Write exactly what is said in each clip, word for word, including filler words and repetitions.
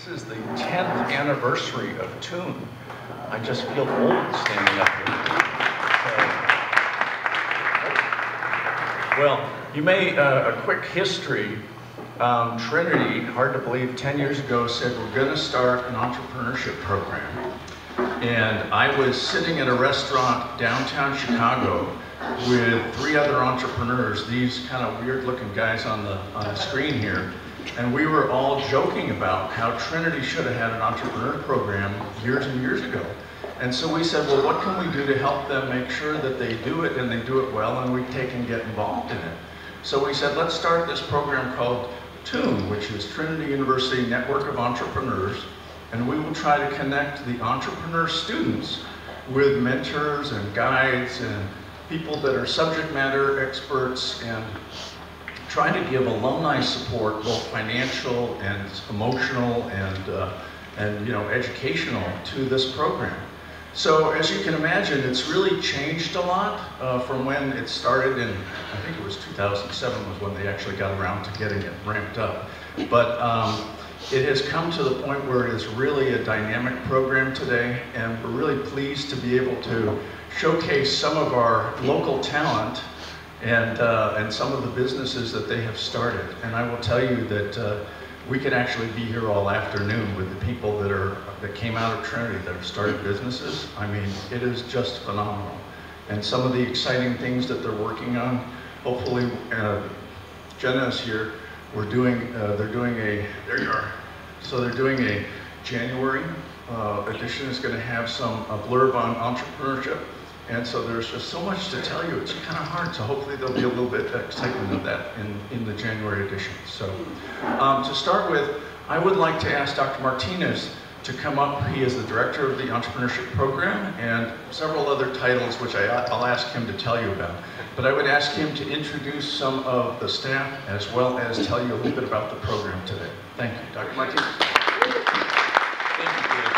This is the tenth anniversary of Tune. I just feel old standing up here. So, well, you may, uh, a quick history. Um, Trinity, hard to believe, ten years ago said we're going to start an entrepreneurship program. And I was sitting at a restaurant downtown Chicago with three other entrepreneurs, these kind of weird looking guys on the, on the screen here. And we were all joking about how Trinity should have had an entrepreneur program years and years ago. And so we said, well, what can we do to help them make sure that they do it and they do it well and we take and get involved in it? So we said, let's start this program called Tune, which is Trinity University Network of Entrepreneurs. And we will try to connect the entrepreneur students with mentors and guides and people that are subject matter experts, and try to give alumni support, both financial and emotional and, uh, and you know, educational, to this program. So as you can imagine, it's really changed a lot uh, from when it started in, I think it was two thousand seven was when they actually got around to getting it ramped up. But um, it has come to the point where it is really a dynamic program today, and we're really pleased to be able to showcase some of our local talent and, uh, and some of the businesses that they have started. And I will tell you that uh, we could actually be here all afternoon with the people that, are, that came out of Trinity that have started businesses. I mean, it is just phenomenal. And some of the exciting things that they're working on, hopefully, uh, Jenna is here. We're doing, uh, they're doing a, there you are. So they're doing a January uh, edition. Is going to have some a blurb on entrepreneurship. And so there's just so much to tell you, it's kind of hard. So hopefully there'll be a little bit of excitement of that in, in the January edition. So um, to start with, I would like to ask Doctor Martinez to come up. He is the director of the entrepreneurship program and several other titles, which I, I'll ask him to tell you about. But I would ask him to introduce some of the staff as well as tell you a little bit about the program today. Thank you, Doctor Martinez. Thank you, Peter.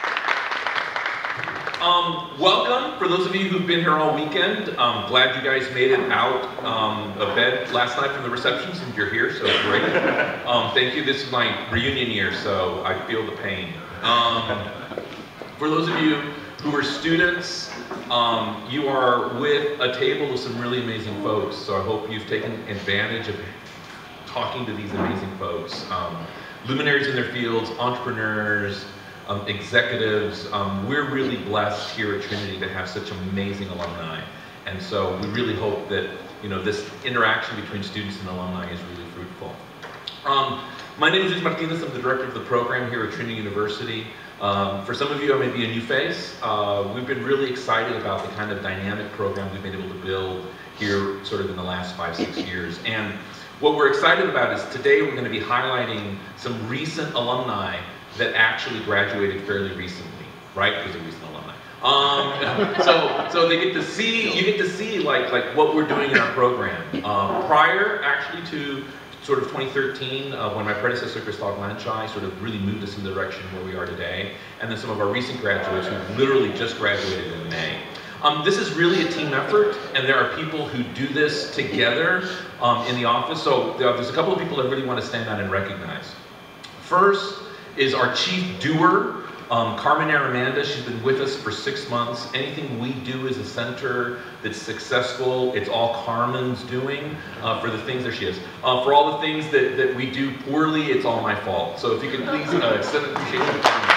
Um, welcome, for those of you who've been here all weekend. I'm glad you guys made it out um, of bed last night from the reception, since you're here, so great. Um, thank you. This is my reunion year, so I feel the pain. Um, for those of you who are students, um, you are with a table of some really amazing folks, so I hope you've taken advantage of talking to these amazing folks. Um, luminaries in their fields, entrepreneurs, um, executives. Um, we're really blessed here at Trinity to have such amazing alumni. And so we really hope that, you know, this interaction between students and alumni is really fruitful. Um, my name is Luis Martinez. I'm the director of the program here at Trinity University. Um, for some of you, I may be a new face. Uh, we've been really excited about the kind of dynamic program we've been able to build here sort of in the last five, six years. And what we're excited about is today we're going to be highlighting some recent alumni that actually graduated fairly recently, right? Because they're recent alumni. Um, so, so they get to see, you get to see like, like what we're doing in our program. Uh, prior actually to sort of twenty thirteen, uh, when my predecessor, Christoph Lanchai, sort of really moved us in the direction where we are today. And then some of our recent graduates who literally just graduated in May. Um, this is really a team effort, and there are people who do this together um, in the office. So there's a couple of people I really want to stand out and recognize. First is our chief doer, um, Carmen Aramanda. She's been with us for six months. Anything we do as a center that's successful, it's all Carmen's doing uh, for the things that she is. Uh, for all the things that, that we do poorly, it's all my fault. So if you could please uh, extend appreciation to Carmen.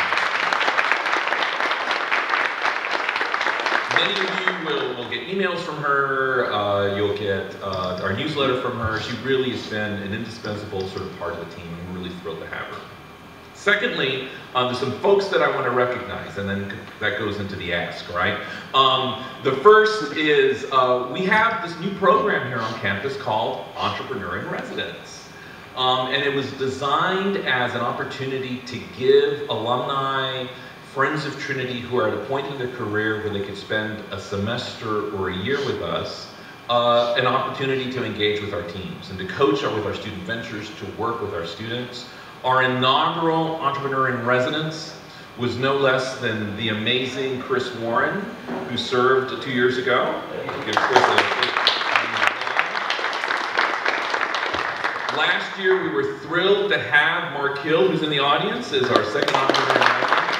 Many of you will, will get emails from her, uh, you'll get uh, our newsletter from her. She really has been an indispensable sort of part of the team, and we're really thrilled to have her. Secondly, um, there's some folks that I want to recognize, and then that goes into the ask, right? Um, the first is uh, we have this new program here on campus called Entrepreneur in Residence. Um, and it was designed as an opportunity to give alumni, friends of Trinity who are at a point in their career where they could spend a semester or a year with us, uh, an opportunity to engage with our teams and to coach with our student ventures, to work with our students. Our inaugural Entrepreneur in Residence was no less than the amazing Chris Warren, who served two years ago. Give Chris a Last year, we were thrilled to have Mark Hill, who's in the audience, as our second entrepreneur in residence.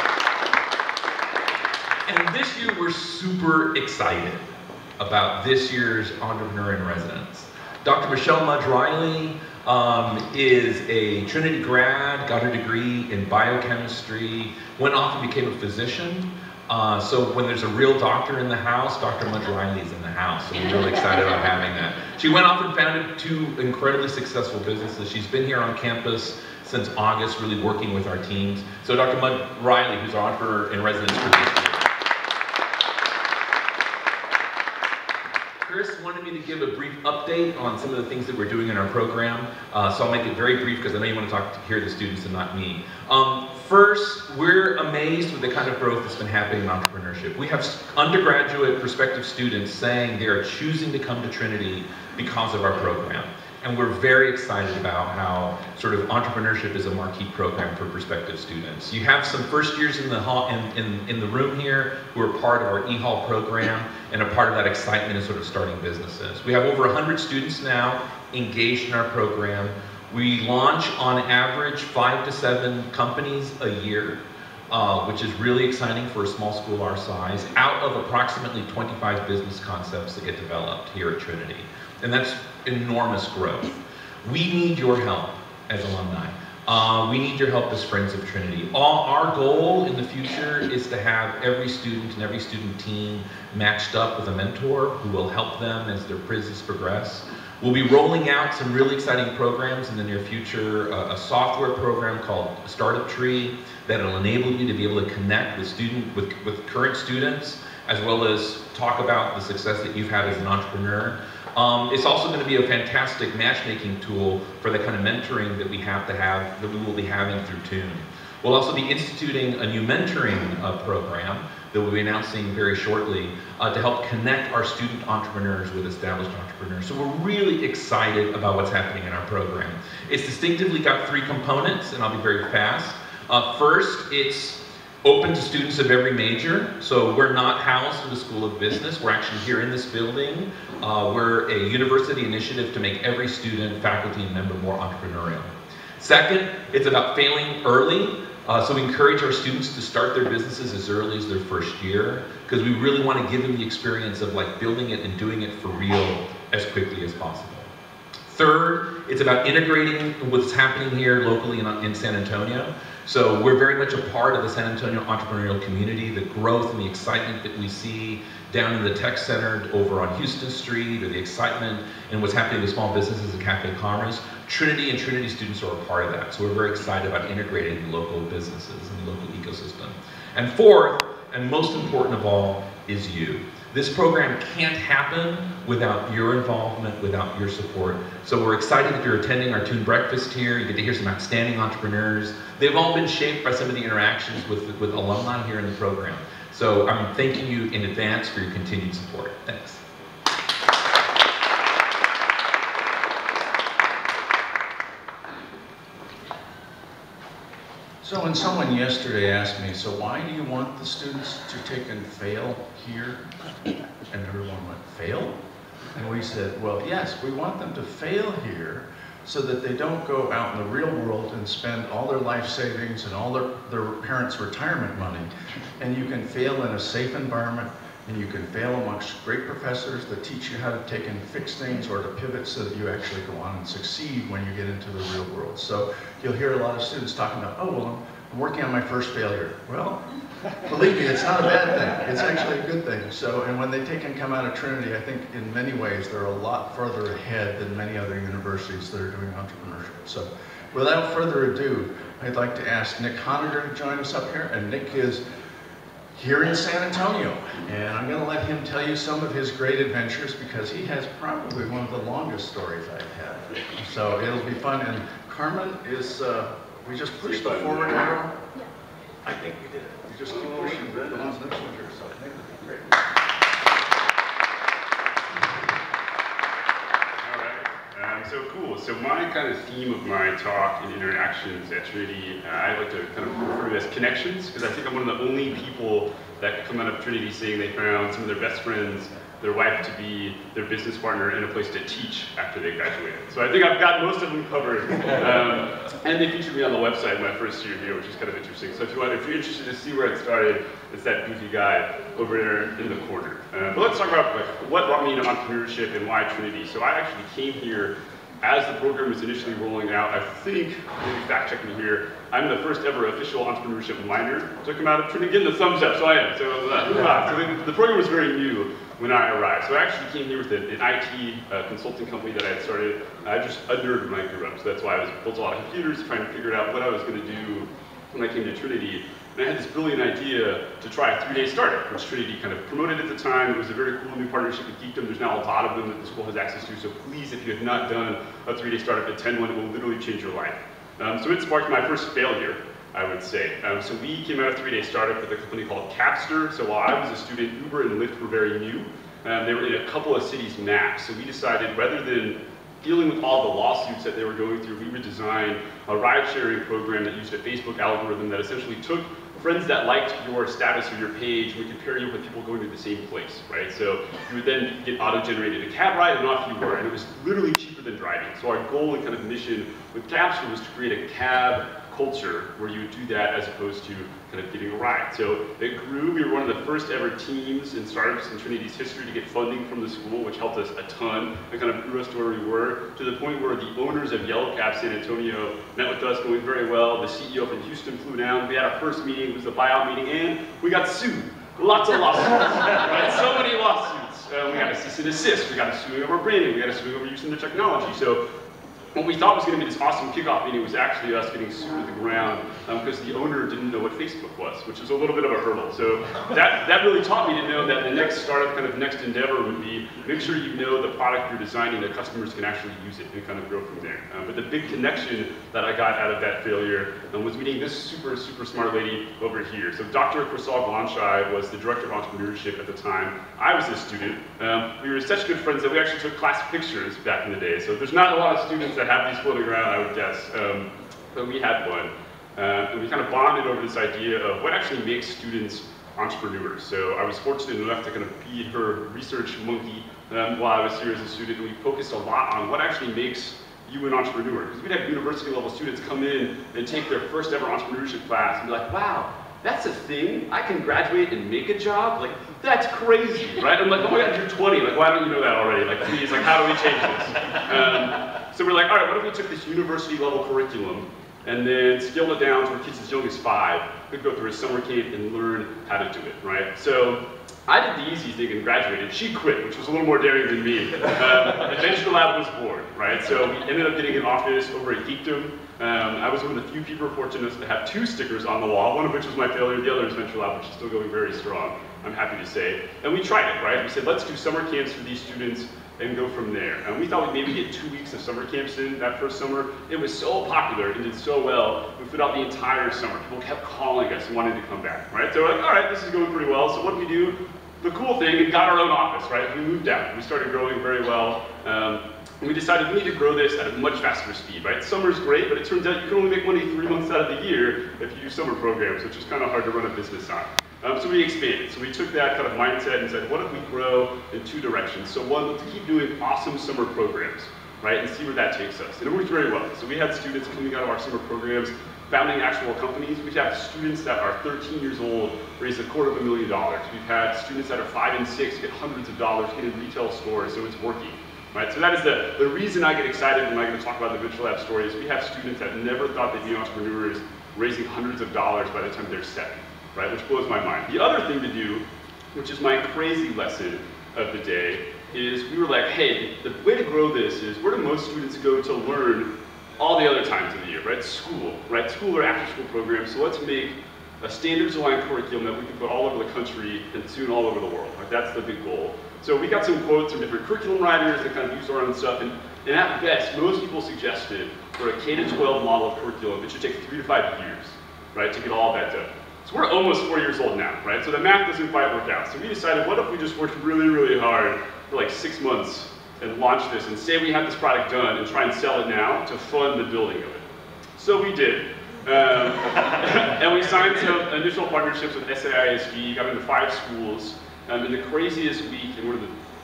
And this year, we're super excited about this year's entrepreneur in residence. Doctor Michelle Mudge Riley um, is a Trinity grad, got her degree in biochemistry, went off and became a physician. Uh, so when there's a real doctor in the house, Doctor Mudge Riley is in the house, so we're really excited about having that. She went off and founded two incredibly successful businesses. She's been here on campus since August, really working with our teams. So Doctor Mudge Riley, who's our entrepreneur in residence for this year. Chris wanted me to give a brief update on some of the things that we're doing in our program, uh, so I'll make it very brief because I know you want to talk to hear the students and not me. Um, first, we're amazed with the kind of growth that's been happening in entrepreneurship. We have undergraduate prospective students saying they are choosing to come to Trinity because of our program. And we're very excited about how sort of entrepreneurship is a marquee program for prospective students. You have some first years in the hall, in, in, in the room here who are part of our E-Hall program and a part of that excitement in sort of starting businesses. We have over one hundred students now engaged in our program. We launch on average five to seven companies a year, uh, which is really exciting for a small school our size, out of approximately twenty-five business concepts that get developed here at Trinity. And that's enormous growth. We need your help as alumni. Uh, we need your help as friends of Trinity. All, our goal in the future is to have every student and every student team matched up with a mentor who will help them as their quizzes progress. We'll be rolling out some really exciting programs in the near future, uh, a software program called Startup Tree that will enable you to be able to connect with student, with, with current students, as well as talk about the success that you've had as an entrepreneur. Um, it's also going to be a fantastic matchmaking tool for the kind of mentoring that we have to have, that we will be having through Tune. We'll also be instituting a new mentoring uh, program that we'll be announcing very shortly uh, to help connect our student entrepreneurs with established entrepreneurs. So we're really excited about what's happening in our program. It's distinctively got three components, and I'll be very fast. Uh, first, it's open to students of every major. So we're not housed in the School of Business. We're actually here in this building. Uh, we're a university initiative to make every student, faculty, and member more entrepreneurial. Second, it's about failing early. Uh, so we encourage our students to start their businesses as early as their first year, because we really want to give them the experience of like building it and doing it for real as quickly as possible. Third, it's about integrating what's happening here locally in, in San Antonio. So we're very much a part of the San Antonio entrepreneurial community, the growth and the excitement that we see down in the tech center over on Houston Street, or the excitement and what's happening with small businesses at Cafe Commerce. Trinity and Trinity students are a part of that. So we're very excited about integrating local businesses and the local ecosystem. And fourth, and most important of all, is you. This program can't happen without your involvement, without your support. So we're excited that you're attending our Tune Breakfast here. You get to hear some outstanding entrepreneurs. They've all been shaped by some of the interactions with, with alumni here in the program. So I'm thanking you in advance for your continued support. Thanks. So when someone yesterday asked me, so why do you want the students to take and fail here? And everyone went, fail? And we said, well, yes, we want them to fail here so that they don't go out in the real world and spend all their life savings and all their, their parents' retirement money. And you can fail in a safe environment, and you can fail amongst great professors that teach you how to take and fix things or to pivot so that you actually go on and succeed when you get into the real world. So you'll hear a lot of students talking about, oh, well, I'm working on my first failure. Well, believe me, it's not a bad thing. It's actually a good thing. So, and when they take and come out of Trinity, I think in many ways they're a lot further ahead than many other universities that are doing entrepreneurship. So without further ado, I'd like to ask Nick Honegger to join us up here. And Nick is here in San Antonio. And I'm going to let him tell you some of his great adventures, because he has probably one of the longest stories I've had. So it'll be fun. And Carmen is, uh, we just pushed the forward arrow. Yeah. I think we did it. We just keep pushing the ones next to her, so I think it'll be great. All right. Um, so cool. So my kind of theme of my talk and interactions at Trinity, uh, I like to kind of refer to as connections, because I think I'm one of the only people that come out of Trinity saying they found some of their best friends their wife to be their business partner, and a place to teach after they graduated. So I think I've got most of them covered. Um, and they featured me on the website my first year here, which is kind of interesting. So if, you want, if you're interested to see where it started, it's that goofy guy over there in the corner. Uh, but let's talk about like, what brought me into entrepreneurship and why Trinity. So I actually came here as the program was initially rolling out. I think, maybe fact check me here, I'm the first ever official entrepreneurship minor to come out of Trinity. Getting the thumbs up, so I am. So, uh, so the, the program was very new when I arrived. So I actually came here with an, an I T uh, consulting company that I had started. I just a nerd when I grew up, so that's why I was built a lot of computers, trying to figure out what I was going to do when I came to Trinity. And I had this brilliant idea to try a three-day startup, which Trinity kind of promoted at the time. It was a very cool new partnership with Geekdom. There's now a lot of them that the school has access to, so please, if you have not done a three-day startup, attend one. It will literally change your life. Um, so it sparked my first failure, I would say. Um, so we came out of three-day startup with a company called Capster. So while I was a student, Uber and Lyft were very new. Um, they were in a couple of cities max. So we decided rather than dealing with all the lawsuits that they were going through, we would design a ride-sharing program that used a Facebook algorithm that essentially took friends that liked your status or your page, we could pair you with people going to the same place, right? So you would then get auto-generated a cab ride, and off you were, and it was literally cheaper than driving. So our goal and kind of mission with Capster was to create a cab culture where you would do that as opposed to kind of getting a ride. So it grew. We were one of the first ever teams and startups in Trinity's history to get funding from the school, which helped us a ton and kind of grew us to where we were, to the point where the owners of Yellow Cab San Antonio met with us, going very well. The C E O from Houston flew down. We had our first meeting. It was the buyout meeting, and we got sued. Lots of lawsuits, right? So many lawsuits. Uh, we got a cease and desist. We got a suing over branding. We got a suing over using the technology. So what we thought was going to be this awesome kickoff meeting was actually us getting sued to the ground um, because the owner didn't know what Facebook was, which is a little bit of a hurdle. So that, that really taught me to know that the next startup, kind of next endeavor would be make sure you know the product you're designing, that customers can actually use it and kind of grow from there. Um, but the big connection that I got out of that failure um, was meeting this super, super smart lady over here. So Doctor Crystal Galanshai was the director of entrepreneurship at the time. I was a student. Um, we were such good friends that we actually took class pictures back in the day. So there's not a lot of students that have these floating around, I would guess, um, but we had one. Uh, and we kind of bonded over this idea of what actually makes students entrepreneurs. So I was fortunate enough to kind of be her research monkey um, while I was here as a student, and we focused a lot on what actually makes you an entrepreneur. Because we'd have university level students come in and take their first ever entrepreneurship class and be like, wow, that's a thing? I can graduate and make a job? Like, that's crazy, right? I'm like, oh my God, you're twenty. Like, why don't you know that already? Like, please, like, how do we change this? Um, so we're like, all right, what if we took this university level curriculum and then scaled it down to where kids as young as five could go through a summer camp and learn how to do it, right? So I did the easy thing and graduated. She quit, which was a little more daring than me. Um, Adventure Lab was born, right? So we ended up getting an office over at Geekdom. Um, I was one of the few people fortunate to have two stickers on the wall, one of which was my failure, the other is Venture Lab, which is still going very strong, I'm happy to say. And we tried it, right? We said, let's do summer camps for these students and go from there. And we thought we'd maybe get two weeks of summer camps in that first summer. It was so popular and did so well, we put out the entire summer. People kept calling us and wanting to come back, right? So we're like, all right, this is going pretty well, so what do we do? The cool thing, we got our own office, right? We moved out. We started growing very well. Um, and we decided we need to grow this at a much faster speed, right? Summer's great, but it turns out you can only make money three months out of the year if you do summer programs, which is kind of hard to run a business on. Um, so we expanded. So we took that kind of mindset and said, what if we grow in two directions? So one, let's keep doing awesome summer programs, right? And see where that takes us. And it worked very well. So we had students coming out of our summer programs founding actual companies. We have students that are thirteen years old raise a quarter of a million dollars. We've had students that are five and six get hundreds of dollars in retail stores, so it's working. Right? So that is the, the reason I get excited when I'm going to talk about the Venture Lab story is we have students that never thought they'd be entrepreneurs raising hundreds of dollars by the time they're seven, right? Which blows my mind. The other thing to do, which is my crazy lesson of the day, is we were like, hey, the way to grow this is where do most students go to learn all the other times of the year, right? School, right? School or after school programs. So let's make a standards aligned curriculum that we can put all over the country and soon all over the world. Like that's the big goal. So we got some quotes from different curriculum writers that kind of use our own stuff. And, and at best, most people suggested for a K to twelve model of curriculum, it should take three to five years, right, to get all that done. So we're almost four years old now, right? So the math doesn't quite work out. So we decided, what if we just worked really, really hard for like six months and launch this and say we have this product done and try and sell it now to fund the building of it. So we did. Um, and we signed some initial partnerships with S A I S G, got into five schools. Um, in the craziest week, and one of the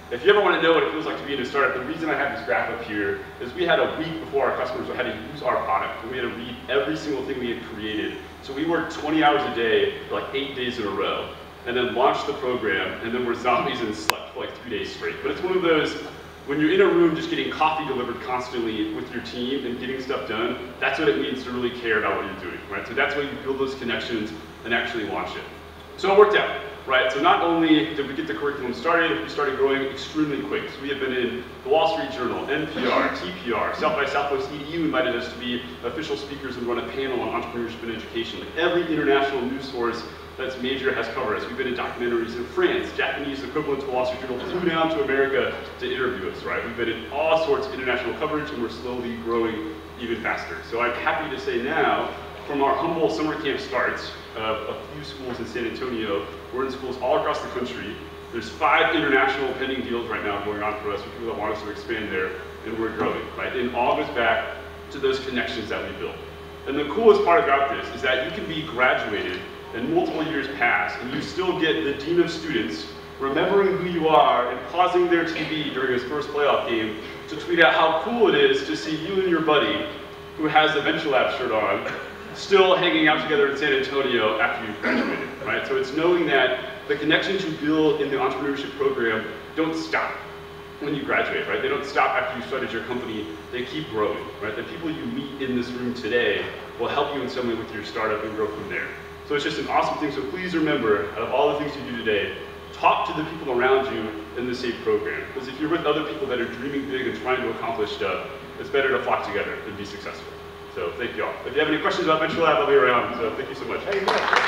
If you ever want to know what it feels like to be in a startup, the reason I have this graph up here is we had a week before our customers had to use our product, and we had to read every single thing we had created. So we worked twenty hours a day for like eight days in a row, and then launched the program, and then we're zombies and slept for like three days straight. But it's one of those, when you're in a room just getting coffee delivered constantly with your team and getting stuff done, that's what it means to really care about what you're doing, right? So that's why you build those connections and actually launch it. So it worked out, right? So not only did we get the curriculum started, we started growing extremely quick. So we have been in the Wall Street Journal, N P R, T P R, South by Southwest E D U invited us to be official speakers and run a panel on entrepreneurship and education. Like every international news source that's major has covered us. We've been in documentaries in France, Japanese equivalent to Wall Street Journal, flew down to America to interview us, right? We've been in all sorts of international coverage, and we're slowly growing even faster. So I'm happy to say now, from our humble summer camp starts of a few schools in San Antonio, we're in schools all across the country. There's five international pending deals right now going on for us with people that want us to expand there, and we're growing, right? And all goes back to those connections that we built. And the coolest part about this is that you can be graduated and multiple years pass, and you still get the dean of students remembering who you are and pausing their T V during his first playoff game to tweet out how cool it is to see you and your buddy, who has the Venture Lab shirt on, still hanging out together in San Antonio after you've graduated, right? So it's knowing that the connections you build in the entrepreneurship program don't stop when you graduate, right? They don't stop after you started your company, they keep growing, right? The people you meet in this room today will help you in some way with your startup and grow from there. So it's just an awesome thing. So please remember, out of all the things you do today, talk to the people around you in the SAFE program. Because if you're with other people that are dreaming big and trying to accomplish stuff, it's better to flock together and be successful. So thank you all. If you have any questions about Venture Lab, I'll be around. So thank you so much. Hey,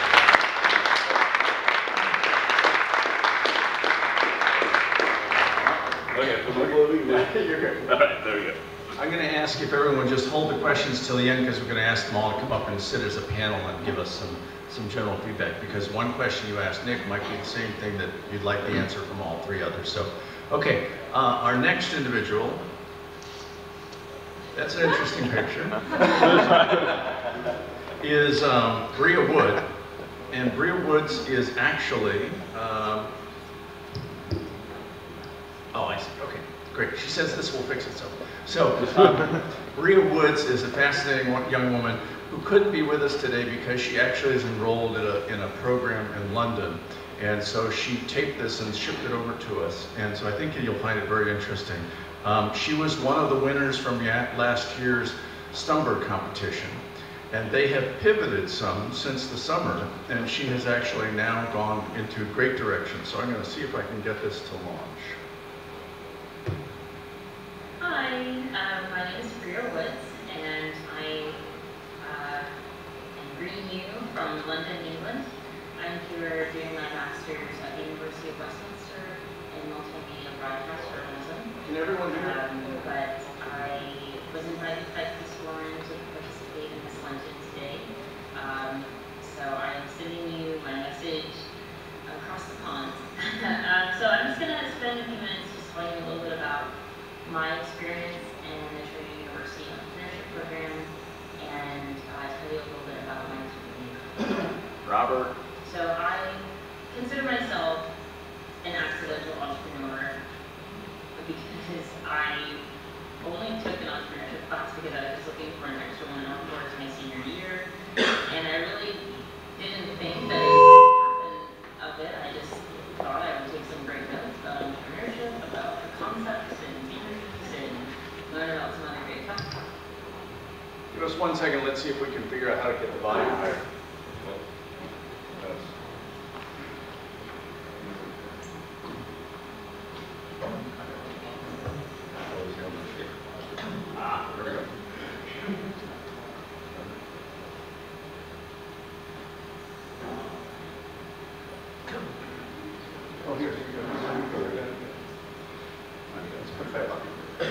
okay, you're good. All right, there we go. I'm going to ask if everyone would just hold the questions till the end, because we're going to ask them all to come up and sit as a panel and give us some, some general feedback, because one question you asked Nick might be the same thing that you'd like the answer from all three others. So, okay, uh, our next individual, that's an interesting picture, is um, Bria Wood. And Bria Woods is actually, um, oh, I see, okay, great. She says this will fix itself. So, um, Bria Woods is a fascinating young woman who couldn't be with us today because she actually is enrolled in a, in a program in London. And so she taped this and shipped it over to us. And so I think you'll find it very interesting. Um, she was one of the winners from last year's Stumber competition. And they have pivoted some since the summer, and she has actually now gone into great direction. So I'm going to see if I can get this to launch. Hi, um, my name is Bria Woods, and I uh, am greeting you from London, England. I'm here doing my master's at the University of Westminster in multimedia broadcast journalism. Can everyone hear me? Um, but I was invited by Chris Warren to participate in this luncheon today. Um, so I am sending you my message across the pond. um, so I'm just going to spend a few minutes just telling you a little bit about my experience in the Trinity University Entrepreneurship Program, and uh, tell you a little bit about my entrepreneur. Robert. So I consider myself an accidental entrepreneur because I only took an entrepreneurship class because I was looking for an extra one on towards my senior year, and I really didn't think that it would happen of it. I just thought I would take some great notes about entrepreneurship, about the concepts and and learn about some other great stuff. Give us one second. Let's see if we can figure out how to get the volume higher. Ah, there we go. Oh, here, here you go. Let's put that on.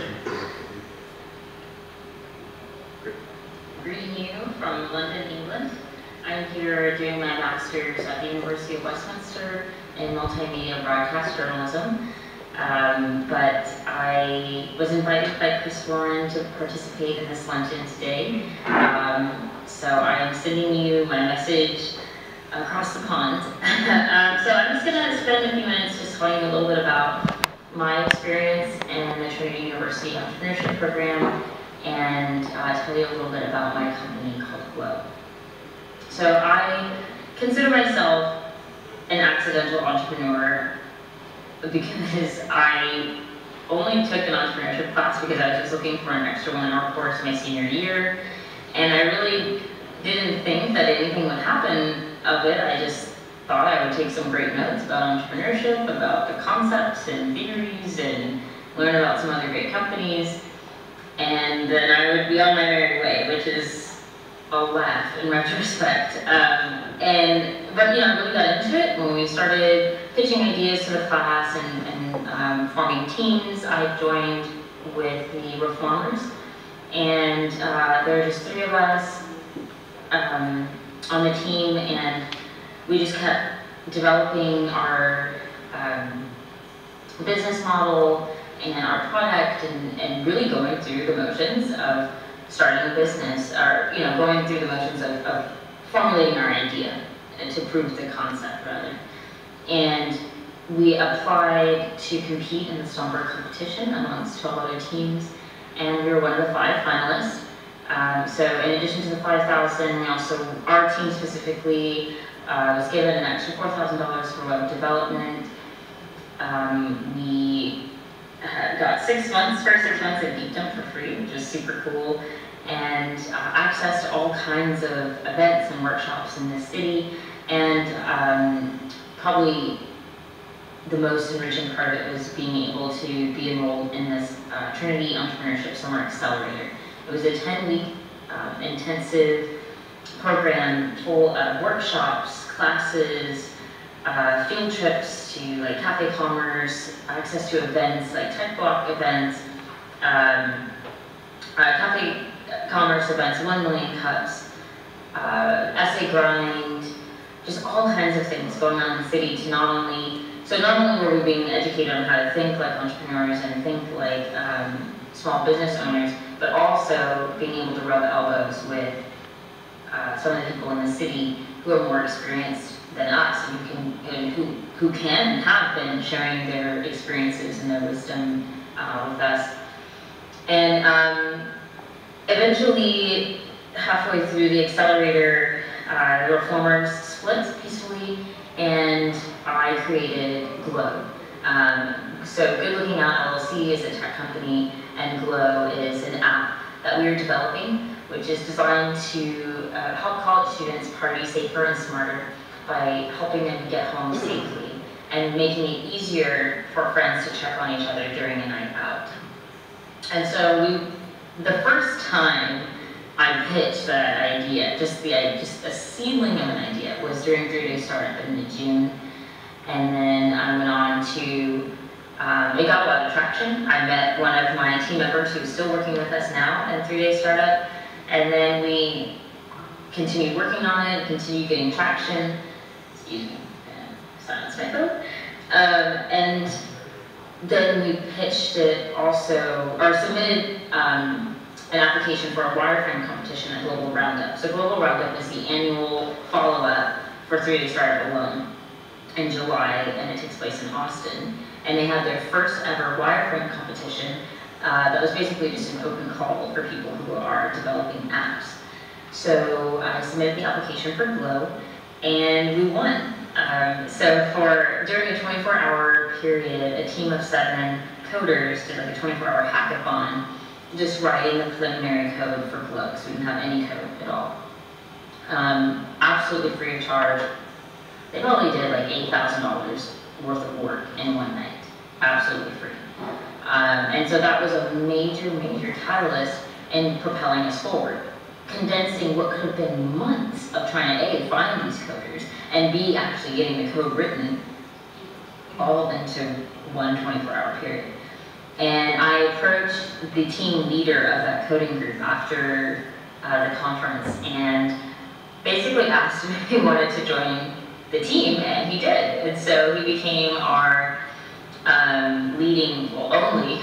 Greeting you from London, England. I'm here doing my master's at the University of Westminster in multimedia broadcast journalism. Um, but I was invited by Chris Warren to participate in this luncheon today. Um, so I am sending you my message across the pond. um, so I'm just going to spend a few minutes just telling you a little bit about my experience in the Trinity University Entrepreneurship Program and uh, tell you a little bit about my company called Glow. So I consider myself an accidental entrepreneur because I only took an entrepreneurship class because I was just looking for an extra one in our course my senior year, and I really didn't think that anything would happen of it. I just thought I would take some great notes about entrepreneurship, about the concepts and theories, and learn about some other great companies, and then I would be on my merry way, which is a laugh in retrospect. Um, and but you know, I really got into it when we started pitching ideas to the class and, and um, forming teams. I joined with the Reformers, and uh, there were just three of us um, on the team, and we just kept developing our um, business model and our product, and, and really going through the motions of starting a business, or you know, going through the motions of, of formulating our idea and to prove the concept rather. And we applied to compete in the Stomper competition amongst twelve other teams, and we were one of the five finalists. Um, so in addition to the five thousand, we also, our team specifically, uh, was given an extra four thousand dollars for web development. Um, we had got six months, first six months at Geekdom for free, which is super cool, and uh, access to all kinds of events and workshops in the city, and um, probably the most enriching part of it was being able to be enrolled in this uh, Trinity Entrepreneurship Summer Accelerator. It was a ten-week um, intensive program full of workshops, classes, uh, field trips to like Cafe Commerce, access to events like Tech Block events, um, uh, Cafe Commerce events, one million cups, uh, essay grind, just all kinds of things going on in the city to not only, so not only were we being educated on how to think like entrepreneurs and think like um, small business owners, but also being able to rub elbows with uh, some of the people in the city who are more experienced than us, and who can, and who, who can and have been sharing their experiences and their wisdom uh, with us. And um, eventually, halfway through the accelerator, uh, the Reformers split peacefully, and I created Glow. Um, so Good Looking Out L L C is a tech company, and Glow is an app that we are developing, which is designed to uh, help college students party safer and smarter by helping them get home safely and making it easier for friends to check on each other during a night out. And so we, the first time I pitched that idea, just the just a seedling of an idea, was during three day startup in mid-June, and then I went on to. Um, it got a lot of traction. I met one of my team members who's still working with us now in three day startup, and then we continued working on it, continued getting traction. Excuse me, silence my phone. Um, and then we pitched it also, or submitted um, an application for a wireframe competition at Global Roundup. So Global Roundup is the annual follow-up for three day startup alone in July, and it takes place in Austin. And they had their first ever wireframe competition uh, that was basically just an open call for people who are developing apps. So I submitted the application for Glow, and we won. Um, so for during a twenty-four hour period, a team of seven coders did like a twenty-four hour hackathon, just writing the preliminary code for Glow, because we didn't have any code at all. Um, absolutely free of charge. They probably did like eight thousand dollars worth of work in one night, absolutely free. Um, and so that was a major, major catalyst in propelling us forward, condensing what could have been months of trying to A, find these coders, and B, actually getting the code written all into one twenty-four hour period. And I approached the team leader of that coding group after uh, the conference and basically asked him if he wanted to join the team, and he did. And so he became our um, leading, well, only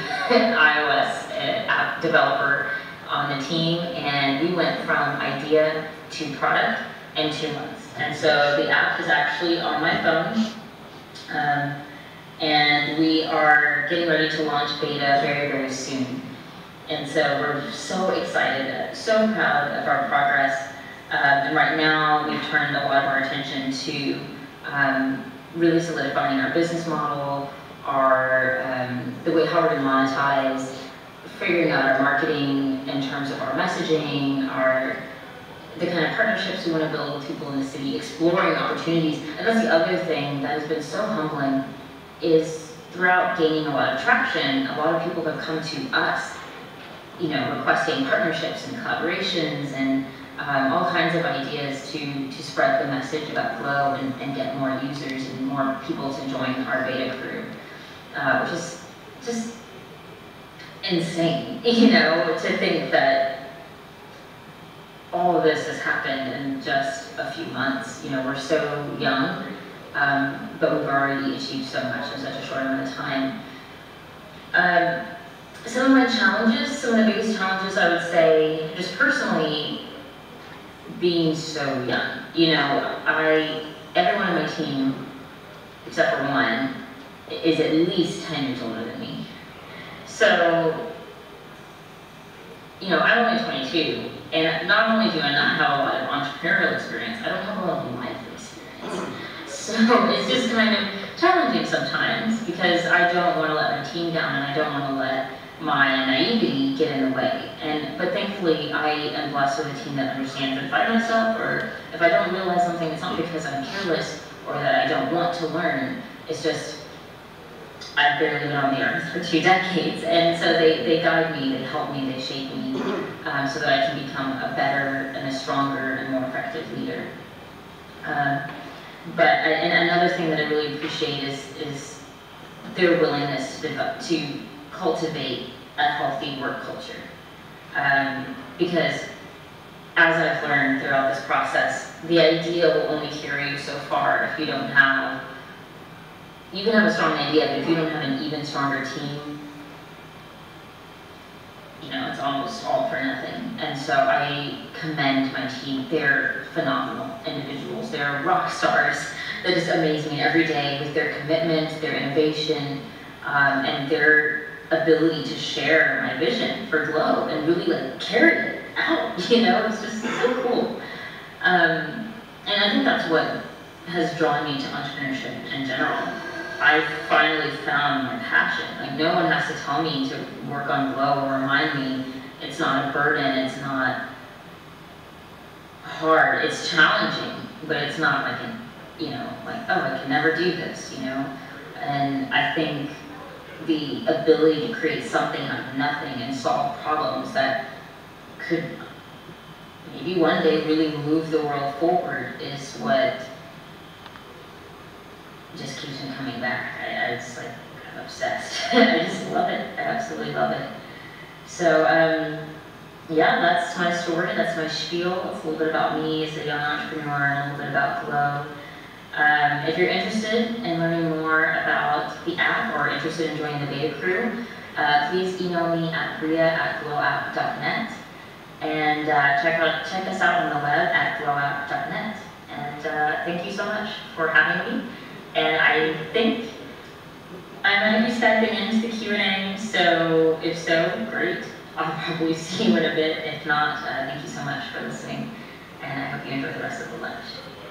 iOS app developer on the team, and we went from idea to product in two months. And so the app is actually on my phone, um, And we are getting ready to launch beta very, very soon. And so we're so excited, so proud of our progress. Um, and right now, we've turned a lot of our attention to um, really solidifying our business model, our um, the way how we're going to monetize, figuring out our marketing in terms of our messaging, our the kind of partnerships we want to build with people in the city, exploring opportunities. And that's the other thing that has been so humbling is throughout gaining a lot of traction, a lot of people have come to us, you know, requesting partnerships and collaborations and um, all kinds of ideas to, to spread the message about Glow and, and get more users and more people to join our beta crew, uh, which is just insane, you know, to think that all of this has happened in just a few months. You know, we're so young, um, but we've already achieved so much in such a short amount of time. Um, some of my challenges, some of the biggest challenges I would say, just personally, being so young. You know, I, everyone on my team, except for one, is at least ten years older than me. So, you know, I'm only twenty-two, and not only do I not have a lot of entrepreneurial experience, I don't have a lot of life experience. So it's just kind of challenging sometimes because I don't want to let my team down and I don't want to let my naivety get in the way. And but thankfully, I am blessed with a team that understands if I mess up or if I don't realize something, it's not because I'm careless or that I don't want to learn. It's just I've barely been on the earth for two decades, and so they, they guide me, they help me, they shape me, um, so that I can become a better and a stronger and more effective leader. Uh, but I, and another thing that I really appreciate is, is their willingness to, develop, to cultivate a healthy work culture. Um, because as I've learned throughout this process, the idea will only carry you so far if you don't have You can have a strong idea, but if you don't have an even stronger team, you know, it's almost all for nothing. And so I commend my team. They're phenomenal individuals. They're rock stars that just amaze me every day with their commitment, their innovation, um, and their ability to share my vision for Glow and really like carry it out. You know, it's just so cool. Um, and I think that's what has drawn me to entrepreneurship in general. I finally found my passion. Like, no one has to tell me to work on Glow or remind me it's not a burden, it's not hard, it's challenging, but it's not like, an, you know, like, oh, I can never do this, you know? And I think the ability to create something out of nothing and solve problems that could maybe one day really move the world forward is what just keeps me coming back. I, I just like, I'm obsessed. I just love it. I absolutely love it. So, um, yeah, that's my story. That's my spiel. It's a little bit about me as a young entrepreneur and a little bit about Glow. Um, if you're interested in learning more about the app or interested in joining the beta crew, uh, please email me at bria at glowapp dot net and uh, check out check us out on the web at glowapp dot net. And uh, thank you so much for having me. And I think I'm going to be stepping into the Q and A, so if so, great. I'll probably see you in a bit. If not, uh, thank you so much for listening, and I hope you enjoy the rest of the lunch.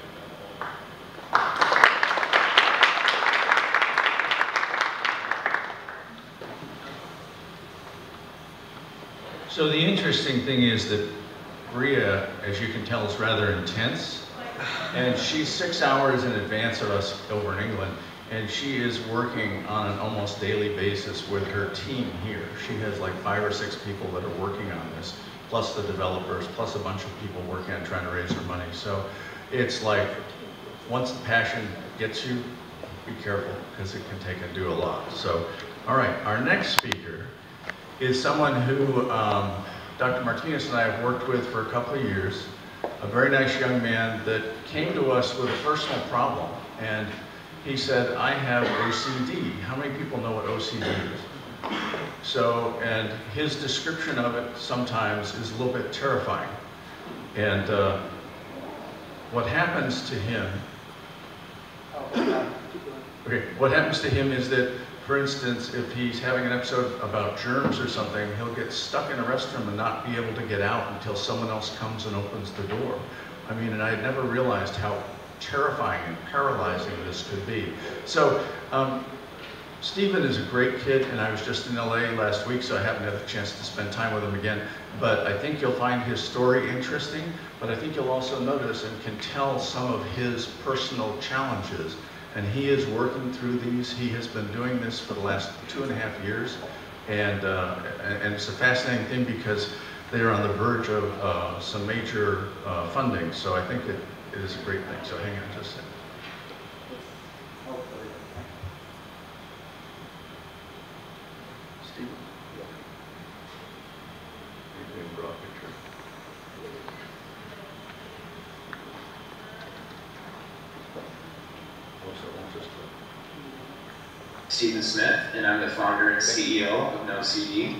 So the interesting thing is that Bria, as you can tell, is rather intense. And she's six hours in advance of us over in England, and she is working on an almost daily basis with her team here. She has like five or six people that are working on this, plus the developers, plus a bunch of people working on trying to raise their money. So it's like, once the passion gets you, be careful, because it can take and do a lot. So, all right, our next speaker is someone who um, Doctor Martinez and I have worked with for a couple of years. A very nice young man that came to us with a personal problem, and he said, I have O C D. How many people know what O C D is? So, and his description of it sometimes is a little bit terrifying. And uh, what happens to him Okay, what happens to him is that, for instance, if he's having an episode about germs or something, he'll get stuck in a restroom and not be able to get out until someone else comes and opens the door. I mean, and I had never realized how terrifying and paralyzing this could be. So, um, Stephen is a great kid, and I was just in L A last week, so I haven't had the chance to spend time with him again. But I think you'll find his story interesting, but I think you'll also notice and can tell some of his personal challenges. And he is working through these. He has been doing this for the last two and a half years. And, uh, and it's a fascinating thing because they are on the verge of uh, some major uh, funding. So I think it, it is a great thing. So hang on just a second. Stephen? You can draw a picture. Stephen Smith, and I'm the founder and C E O of No C D.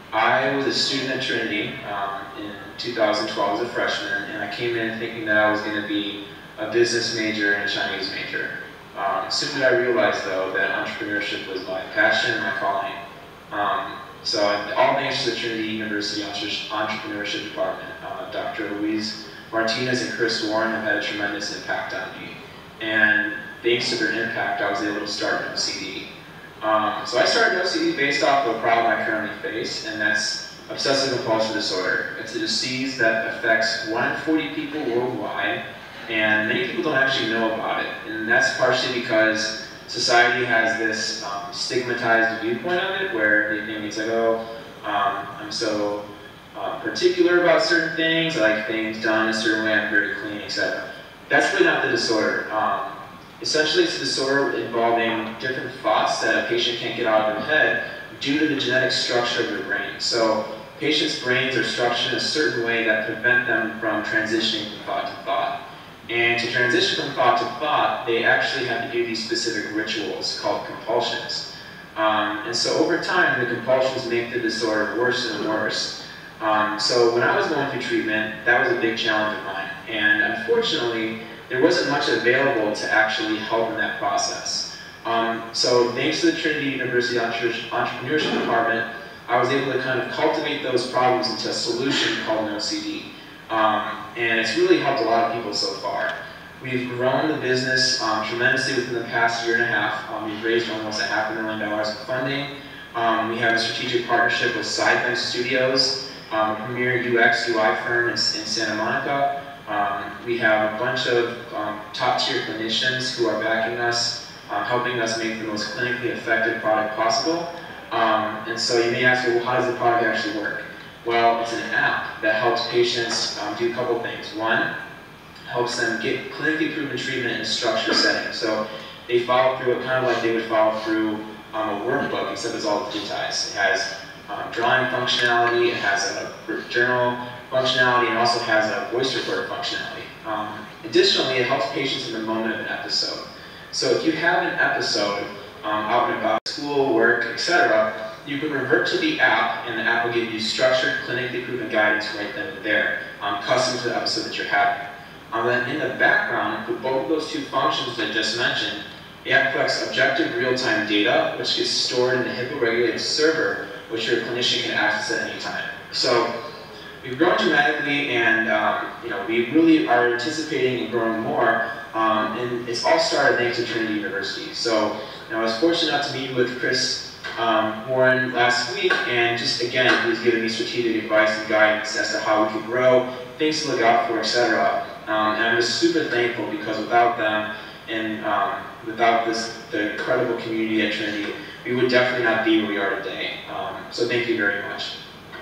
I was a student at Trinity um, in two thousand twelve as a freshman, and I came in thinking that I was going to be a business major and a Chinese major. Um, soon did I realize, though, that entrepreneurship was my passion and my calling. Um, so all thanks to the Trinity University Entrepreneurship Department. Uh, Doctor Louise Martinez and Chris Warren have had a tremendous impact on me. And thanks to their impact, I was able to start No C D. Um, so I started No C D based off of a problem I currently face, and that's obsessive compulsive disorder. It's a disease that affects one in forty people worldwide, and many people don't actually know about it. And that's partially because society has this um, stigmatized viewpoint of it, where they think it's like, oh, um, I'm so uh, particular about certain things, I like things done a certain way, I'm very clean, et cetera. That's really not the disorder. Um, Essentially, it's a disorder involving different thoughts that a patient can't get out of their head due to the genetic structure of their brain. So patients' brains are structured in a certain way that prevent them from transitioning from thought to thought. And to transition from thought to thought, they actually have to do these specific rituals called compulsions. Um, and so over time, the compulsions make the disorder worse and worse. Um, so when I was going through treatment, that was a big challenge of mine. And unfortunately, there wasn't much available to actually help in that process. Um, so thanks to the Trinity University Entrepreneurship Department, I was able to kind of cultivate those problems into a solution called No C D. Um, and it's really helped a lot of people so far. We've grown the business um, tremendously within the past year and a half. Um, we've raised almost a half a million dollars in funding. Um, we have a strategic partnership with Sidebench Studios, um, a premier U X U I firm in, in Santa Monica. Um, we have a bunch of um, top-tier clinicians who are backing us, um, helping us make the most clinically effective product possible. Um, and so you may ask me, well, how does the product actually work? Well, it's an app that helps patients um, do a couple things. One, helps them get clinically proven treatment in a structured setting. So they follow through it kind of like they would follow through um, a workbook, except it's all digitized. It has um, drawing functionality, it has a journal functionality, and also has a voice recorder functionality. Um, additionally, it helps patients in the moment of an episode. So if you have an episode um, out and about, school, work, et cetera, you can revert to the app, and the app will give you structured, clinically proven guidance right then and there, um, custom to the episode that you're having. Um, then in the background, for both of those two functions that I just mentioned, the app collects objective real-time data, which gets stored in a HIPAA-regulated server, which your clinician can access at any time. So we've grown dramatically, and um, you know, we really are anticipating and growing more. Um, and it's all started thanks to Trinity University. So you know, I was fortunate enough to meet with Chris um, Warren last week, and just again, he was giving me strategic advice and guidance as to how we could grow, things to look out for, et cetera. Um, and I'm just super thankful, because without them and um, without this, the incredible community at Trinity, we would definitely not be where we are today. Um, so thank you very much.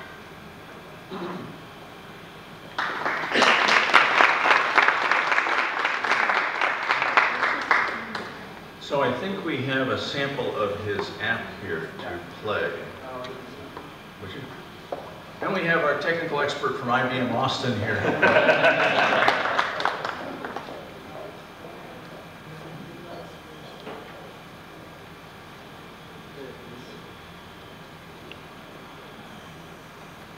So I think we have a sample of his app here to play. Would you? And we have our technical expert from I B M Austin here.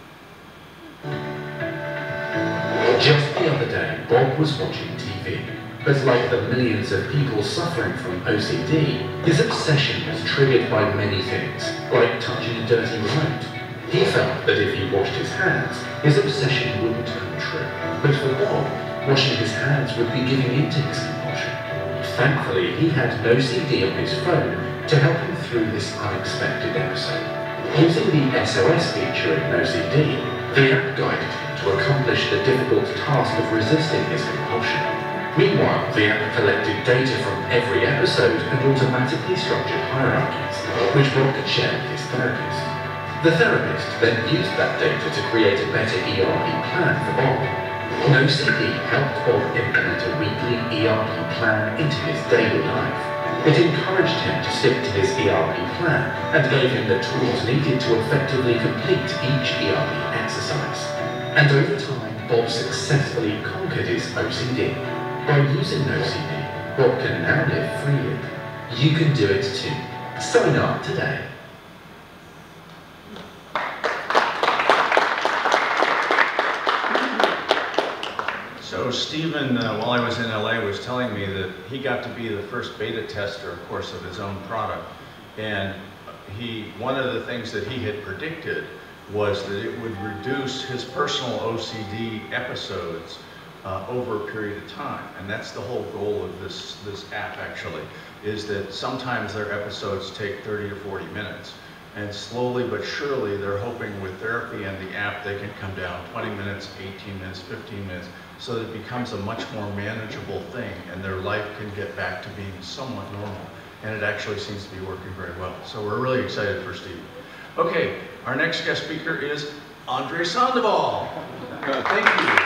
Just the other day, Bob was watching T V But like the millions of people suffering from O C D, his obsession was triggered by many things, like touching a dirty remote. He felt that if he washed his hands, his obsession wouldn't come true. But for Bob, washing his hands would be giving in to his compulsion. Thankfully, he had an O C D on his phone to help him through this unexpected episode. Using the S O S feature in O C D, the app guided him to accomplish the difficult task of resisting his compulsion. Meanwhile, the app collected data from every episode and automatically structured hierarchies, which Bob could share with his therapist. The therapist then used that data to create a better E R P plan for Bob. O C D helped Bob implement a weekly E R P plan into his daily life. It encouraged him to stick to his E R P plan and gave him the tools needed to effectively complete each E R P exercise. And over time, Bob successfully conquered his O C D. By using O C D, Bob can now live freely. You can do it too. Sign up today. So Stephen, uh, while I was in L A, was telling me that he got to be the first beta tester, of course, of his own product. And he, one of the things that he had predicted was that it would reduce his personal O C D episodes uh, over a period of time. And that's the whole goal of this, this app, actually, is that sometimes their episodes take thirty to forty minutes. And slowly but surely, they're hoping with therapy and the app, they can come down twenty minutes, eighteen minutes, fifteen minutes, so that it becomes a much more manageable thing and their life can get back to being somewhat normal. And it actually seems to be working very well. So we're really excited for Steve. Okay, our next guest speaker is Andre Sandoval. Uh, thank you.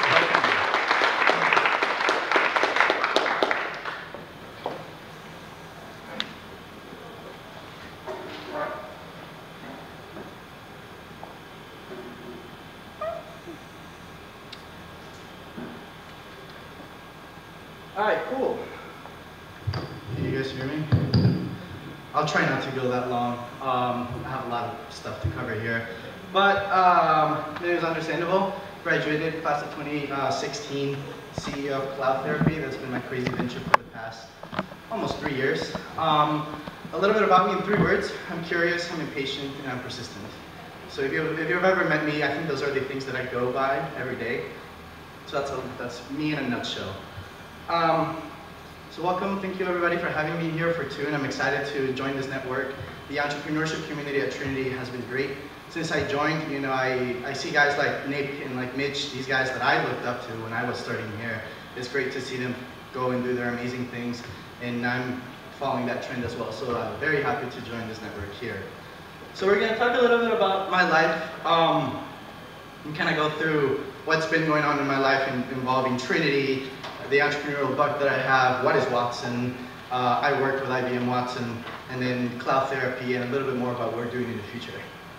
Alright, cool. Can you guys hear me? I'll try not to go that long. Um, I have a lot of stuff to cover here. But um, my name is Andre Sandoval. Graduated class of twenty sixteen, C E O of Cloud Therapy. That's been my crazy venture for the past almost three years. Um, a little bit about me in three words. I'm curious, I'm impatient, and I'm persistent. So if, you, if you've ever met me, I think those are the things that I go by every day. So that's, a, that's me in a nutshell. Um, so welcome, thank you everybody for having me here for Tune. I'm excited to join this network. The entrepreneurship community at Trinity has been great. Since I joined, you know, I, I see guys like Nick and like Mitch, these guys that I looked up to when I was starting here. It's great to see them go and do their amazing things, and I'm following that trend as well. So I'm very happy to join this network here. So we're gonna talk a little bit about my life, um, and kind of go through what's been going on in my life in, involving Trinity, the entrepreneurial bug that I have, what is Watson, uh, I worked with I B M Watson, and then Cloud Therapy, and a little bit more about what we're doing in the future.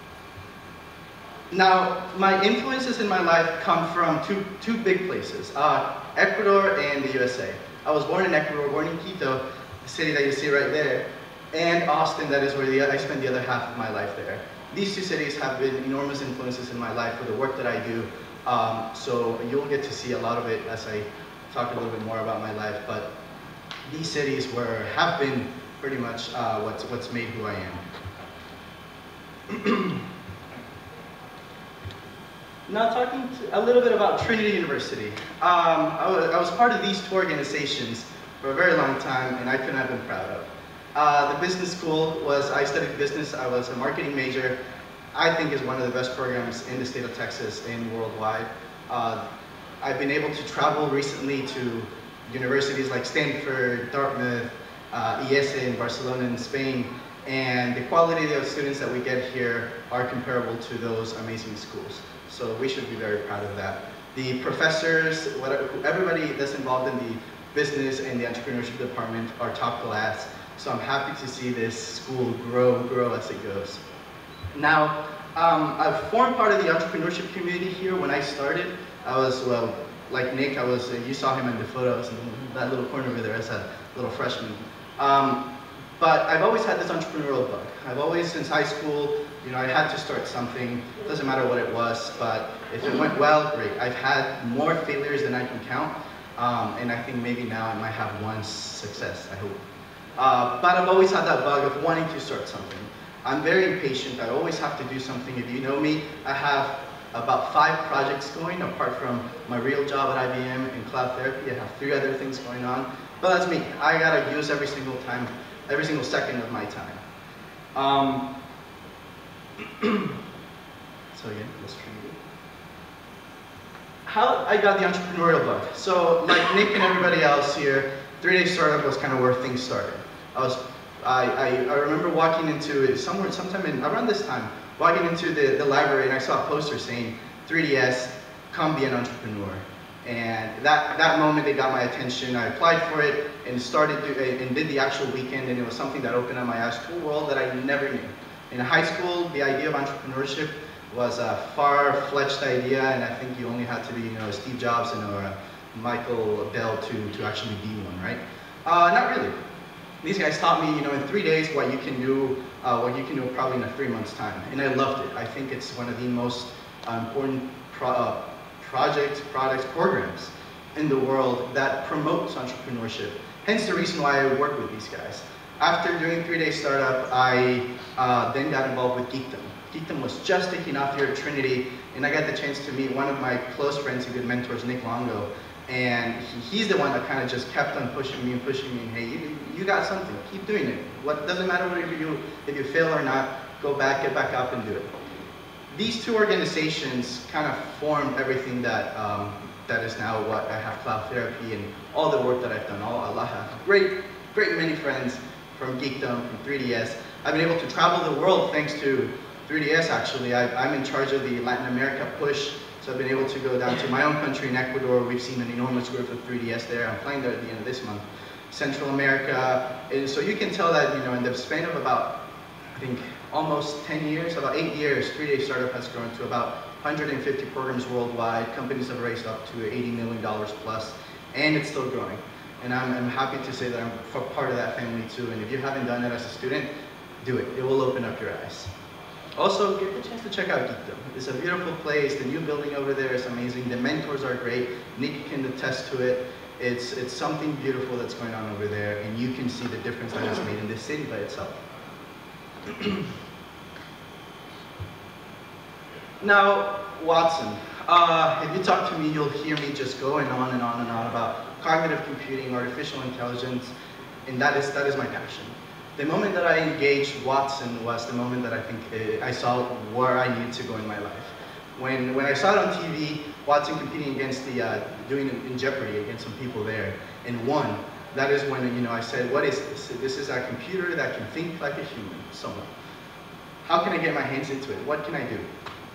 Now, my influences in my life come from two, two big places, uh, Ecuador and the U S A. I was born in Ecuador, born in Quito, the city that you see right there, and Austin, that is where the, I spent the other half of my life there. These two cities have been enormous influences in my life for the work that I do, um, so you'll get to see a lot of it as I talk a little bit more about my life, but these cities were, have been pretty much uh, what's, what's made who I am. Now talking to, a little bit about Trinity University. Um, I, was, I was part of these two organizations for a very long time, and I couldn't have been proud of. Uh, the business school was, I studied business, I was a marketing major. I think is one of the best programs in the state of Texas and worldwide. Uh, I've been able to travel recently to universities like Stanford, Dartmouth, uh, I E S E in Barcelona in Spain, and the quality of students that we get here are comparable to those amazing schools. So we should be very proud of that. The professors, whatever, everybody that's involved in the business and the entrepreneurship department are top class. So I'm happy to see this school grow, grow as it goes. Now, um, I've formed part of the entrepreneurship community here. When I started, I was, well, like Nick, I was, uh, you saw him in the photos, in that little corner over there as a little freshman. Um, but I've always had this entrepreneurial bug. I've always, since high school, you know, I had to start something. It doesn't matter what it was, but if it went well, great. I've had more failures than I can count, Um, and I think maybe now I might have one success, I hope. Uh, but I've always had that bug of wanting to start something. I'm very impatient. I always have to do something. If you know me, I have about five projects going, apart from my real job at I B M and cloud therapy. I have three other things going on. But that's me. I gotta use every single time, every single second of my time. Um, so again, let's try it. How I got the entrepreneurial bug. So like Nick and everybody else here, three-day startup was kind of where things started. I was, I, I, I remember walking into it somewhere, sometime in, around this time, walking into the, the library, and I saw a poster saying, three D S, come be an entrepreneur. And that, that moment, it got my attention. I applied for it and started do, and did the actual weekend, and it was something that opened up my eyes to a world that I never knew. In high school, the idea of entrepreneurship was a far-fetched idea, and I think you only had to be, you know, Steve Jobs and or uh, Michael Dell to, to actually be one, right? Uh, not really. These guys taught me, you know, in three days what you can do, uh, what you can do probably in a three months time, and I loved it. I think it's one of the most uh, important pro uh, projects, products, programs in the world that promotes entrepreneurship. Hence the reason why I work with these guys. After doing three-day startup, I uh, then got involved with Geekdom. Geekdom was just taking off here at Trinity, and I got the chance to meet one of my close friends and good mentors, Nick Longo. And he, he's the one that kind of just kept on pushing me and pushing me, and hey, you, you got something, keep doing it. What doesn't matter what you do, if you fail or not, go back, get back up and do it. These two organizations kind of formed everything that um, that is now what I have Cloud Therapy and all the work that I've done. All I have great, great many friends from Geekdom, from three D S. I've been able to travel the world thanks to three D S actually. I, I'm in charge of the Latin America push. So I've been able to go down to my own country in Ecuador. We've seen an enormous growth of three D S there. I'm flying there at the end of this month. Central America. And so you can tell that, you know, in the span of about, I think, almost ten years, about eight years, three-day startup has grown to about one hundred fifty programs worldwide. Companies have raised up to eighty million dollars plus, and it's still growing. And I'm, I'm happy to say that I'm part of that family too. And if you haven't done it as a student, do it. It will open up your eyes. Also, get the chance to check out Geekdom. It's a beautiful place. The new building over there is amazing. The mentors are great. Nick can attest to it. It's, it's something beautiful that's going on over there, and you can see the difference that it's made in this city by itself. Now, Watson. Uh, if you talk to me, you'll hear me just going on and on and on about cognitive computing, artificial intelligence, and that is, that is my passion. The moment that I engaged Watson was the moment that I think uh, I saw where I needed to go in my life. When, when I saw it on T V, Watson competing against the, uh, doing it in Jeopardy against some people there, and won, that is when, you know, I said, what is this? This is a computer that can think like a human, somewhat. How can I get my hands into it? What can I do?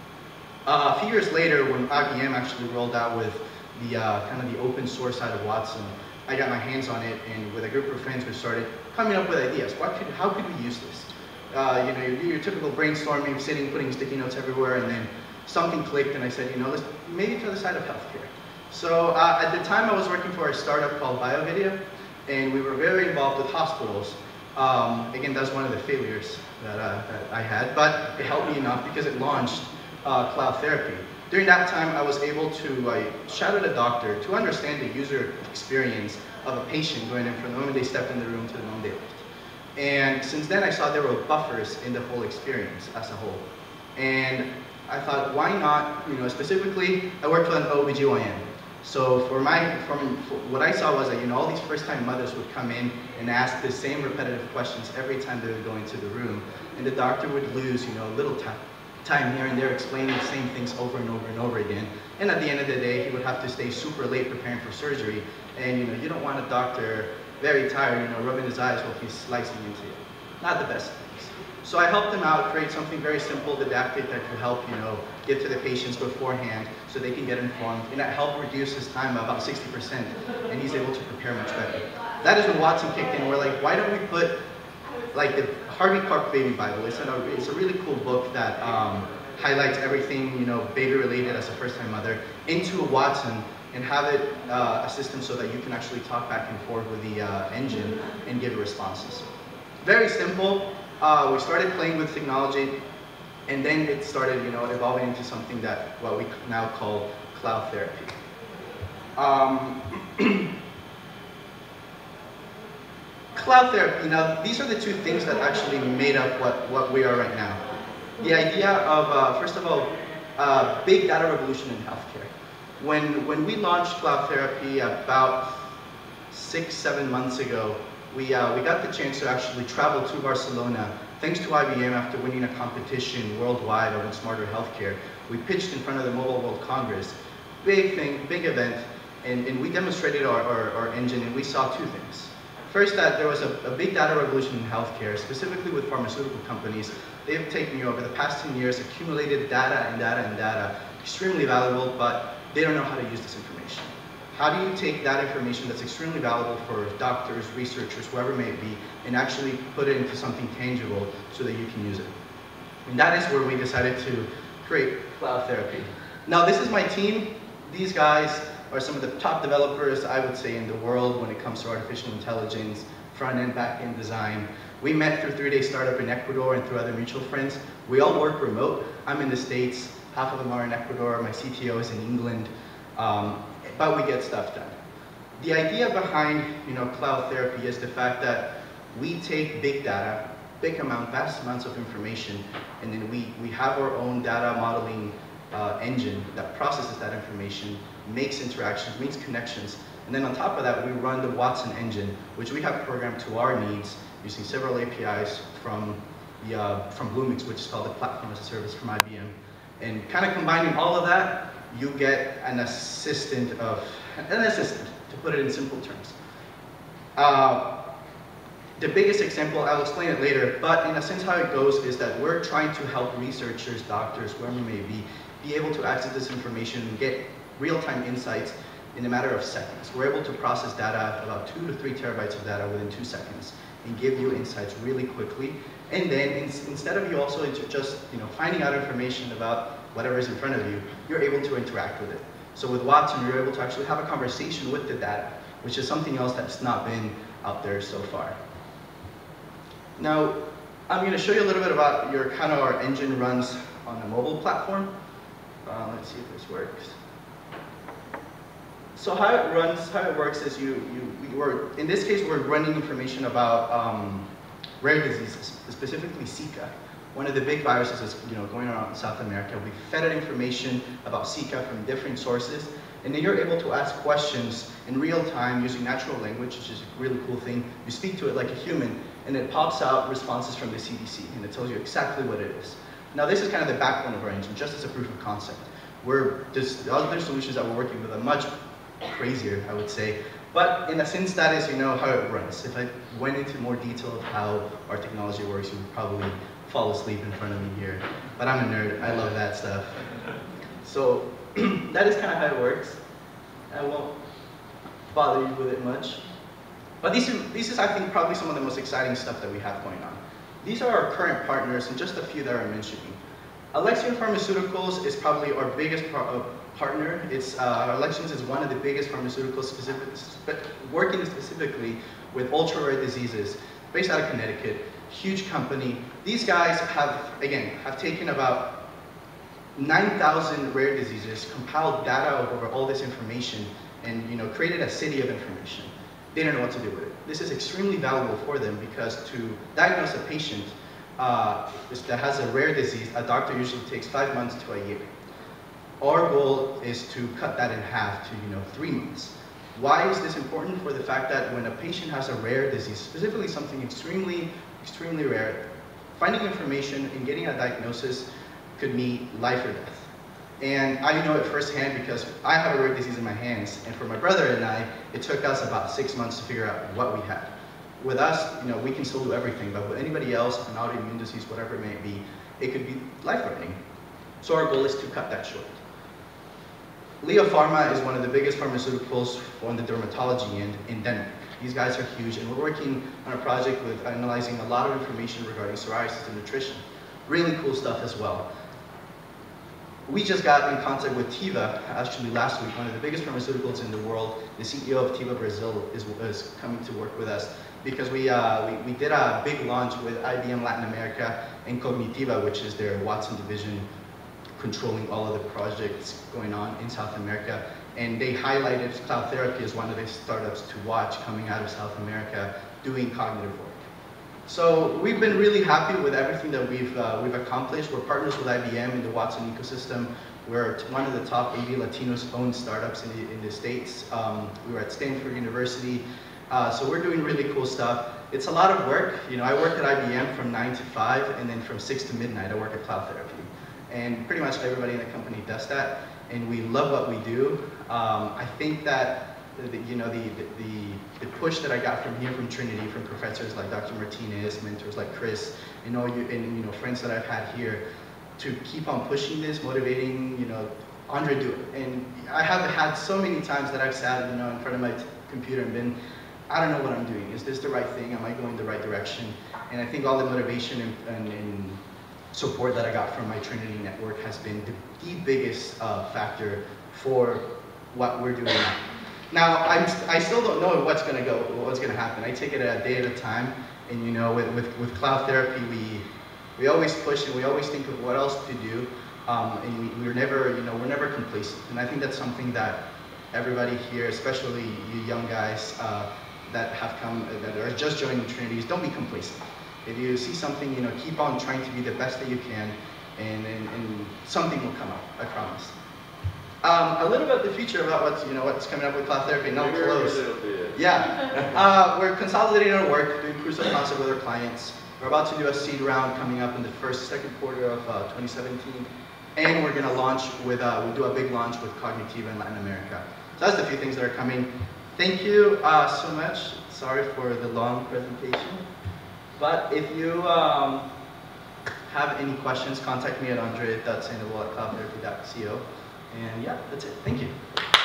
Uh, a few years later, when I B M actually rolled out with the uh, kind of the open source side of Watson, I got my hands on it, and with a group of friends, we started coming up with ideas. What could, how could we use this? Uh, you know, you do your typical brainstorming, sitting, putting sticky notes everywhere, and then something clicked, and I said, you know, let's maybe try the side of healthcare. So uh, at the time, I was working for a startup called BioVideo, and we were very involved with hospitals. Um, again, that's one of the failures that, uh, that I had, but it helped me enough because it launched uh, Cloud Therapy. During that time, I was able to uh, shadow the doctor to understand the user experience of a patient going in from the moment they stepped in the room to the moment they left. And since then, I saw there were buffers in the whole experience as a whole. And I thought, why not, you know, specifically, I worked with an O B G Y N. So for my, from for what I saw was that, you know, all these first-time mothers would come in and ask the same repetitive questions every time they would go into the room. And the doctor would lose, you know, a little time. time here and there explaining the same things over and over and over again. And at the end of the day, he would have to stay super late preparing for surgery. And you know, you don't want a doctor very tired, you know, rubbing his eyes while he's slicing into you. Not the best things. So I helped him out, create something very simple, didactic that could help, you know, get to the patients beforehand so they can get informed. And that helped reduce his time by about sixty percent. And he's able to prepare much better. That is when Watson kicked in. We're like, why don't we put like the Harvey Clark Baby Bible. It's a, it's a really cool book that um, highlights everything, you know, baby related as a first-time mother into a Watson, and have it uh, a system so that you can actually talk back and forth with the uh, engine and give responses. Very simple. Uh, we started playing with technology, and then it started, you know, evolving into something that what we now call Cloud Therapy. Um, cloud therapy, now these are the two things that actually made up what, what we are right now. The idea of, uh, first of all, uh, big data revolution in healthcare. When, when we launched cloud therapy about six, seven months ago, we, uh, we got the chance to actually travel to Barcelona. Thanks to I B M, after winning a competition worldwide on smarter healthcare, we pitched in front of the Mobile World Congress. Big thing, big event, and, and we demonstrated our, our, our engine, and we saw two things. First, that there was a, a big data revolution in healthcare, specifically with pharmaceutical companies. They've taken, you know, over the past ten years, accumulated data and data and data, extremely valuable, but they don't know how to use this information. How do you take that information that's extremely valuable for doctors, researchers, whoever it may be, and actually put it into something tangible so that you can use it? And that is where we decided to create cloud therapy. Now, this is my team. These guys are some of the top developers, I would say, in the world when it comes to artificial intelligence, front-end, back-end design. We met through three-day startup in Ecuador and through other mutual friends. We all work remote. I'm in the States, half of them are in Ecuador, my C T O is in England, um, but we get stuff done. The idea behind, you know, cloud therapy is the fact that we take big data, big amount, vast amounts of information, and then we, we have our own data modeling uh, engine that processes that information, makes interactions, makes connections, and then on top of that, we run the Watson engine, which we have programmed to our needs using several A P Is from, the, uh, from Bluemix, which is called the Platform as a Service from I B M. And kind of combining all of that, you get an assistant of, an assistant, to put it in simple terms. Uh, the biggest example, I'll explain it later, but in a sense how it goes is that we're trying to help researchers, doctors, whoever it may be, be able to access this information and get real-time insights in a matter of seconds. We're able to process data, about two to three terabytes of data within two seconds, and give you insights really quickly. And then in, instead of you also just, you know, finding out information about whatever is in front of you, you're able to interact with it. So with Watson, you're able to actually have a conversation with the data, which is something else that's not been out there so far. Now, I'm going to show you a little bit about your kind of our engine runs on a mobile platform. Uh, let's see if this works. So how it runs, how it works is you, you, we were, in this case, we're running information about um, rare diseases, specifically Zika. One of the big viruses is, you know, going around in South America. We fed it information about Zika from different sources, and then you're able to ask questions in real time using natural language, which is a really cool thing. You speak to it like a human, and it pops out responses from the C D C, and it tells you exactly what it is. Now, this is kind of the backbone of our engine, just as a proof of concept. We're, the other solutions that we're working with are much crazier, I would say. But in a sense, that is, you know, how it runs. If I went into more detail of how our technology works, you would probably fall asleep in front of me here. But I'm a nerd, I love that stuff. So that is kind of how it works. I won't bother you with it much. But this is, this is, I think, probably some of the most exciting stuff that we have going on. These are our current partners, and just a few that I'm mentioning. Alexion Pharmaceuticals is probably our biggest par uh, partner. It's, uh, Alexion is one of the biggest pharmaceuticals specific, spe working specifically with ultra-rare diseases, based out of Connecticut, huge company. These guys have, again, have taken about nine thousand rare diseases, compiled data over all this information, and, you know, created a city of information. They don't know what to do with it. This is extremely valuable for them because to diagnose a patient uh, that has a rare disease, a doctor usually takes five months to a year. Our goal is to cut that in half to, you know, three months. Why is this important? For the fact that when a patient has a rare disease, specifically something extremely, extremely rare, finding information and getting a diagnosis could mean life or death. And I know it firsthand because I have a rare disease in my hands, and for my brother and I, it took us about six months to figure out what we had. With us, you know, we can still do everything, but with anybody else, an autoimmune disease, whatever it may be, it could be life-threatening. So our goal is to cut that short. Leo Pharma is one of the biggest pharmaceuticals on the dermatology end in Denmark. These guys are huge, and we're working on a project with analyzing a lot of information regarding psoriasis and nutrition. Really cool stuff as well. We just got in contact with Teva, actually last week, one of the biggest pharmaceuticals in the world. The C E O of Teva Brazil is, is coming to work with us because we, uh, we, we did a big launch with I B M Latin America and Cognitiva, which is their Watson division, controlling all of the projects going on in South America. and they highlighted Cloud Therapy as one of the startups to watch coming out of South America doing cognitive work. So we've been really happy with everything that we've, uh, we've accomplished. We're partners with I B M in the Watson ecosystem. We're one of the top eighty Latinos-owned startups in the, in the States. Um, we were at Stanford University. Uh, so we're doing really cool stuff. It's a lot of work. You know, I work at I B M from nine to five, and then from six to midnight, I work at Cloud Therapy. And pretty much everybody in the company does that, and we love what we do. Um, I think that, the, you know, the, the, the push that I got from here, from Trinity, from professors like Doctor Martinez, mentors like Chris, and all you, and you know, friends that I've had here, to keep on pushing this, motivating, you know, Andre, do it. And I have had so many times that I've sat, you know, in front of my computer and been, I don't know what I'm doing. Is this the right thing? Am I going the right direction? And I think all the motivation and, and, and support that I got from my Trinity network has been the, the biggest uh, factor for what we're doing now. Now, I'm, I still don't know what's going to go, what's going to happen. I take it a day at a time, and you know, with, with, with Cloud Therapy, we we always push and we always think of what else to do, um, and we, we're never, you know, we're never complacent. And I think that's something that everybody here, especially you young guys uh, that have come, that are just joining Trinities, don't be complacent. If you see something, you know, keep on trying to be the best that you can, and, and, and something will come up, I promise. Um, a little bit of the future about what's, you know, what's coming up with Cloud Therapy, and I'll close. Yeah, uh, we're consolidating our work, doing proofs of concept with our clients. We're about to do a seed round coming up in the first, second quarter of uh, twenty seventeen, and we're gonna launch with, uh, we'll do a big launch with Cognitiva in Latin America. So that's the few things that are coming. Thank you uh, so much. Sorry for the long presentation. But if you um, have any questions, contact me at andre dot sandoval at cloud therapy dot co. And yeah, that's it. Thank you.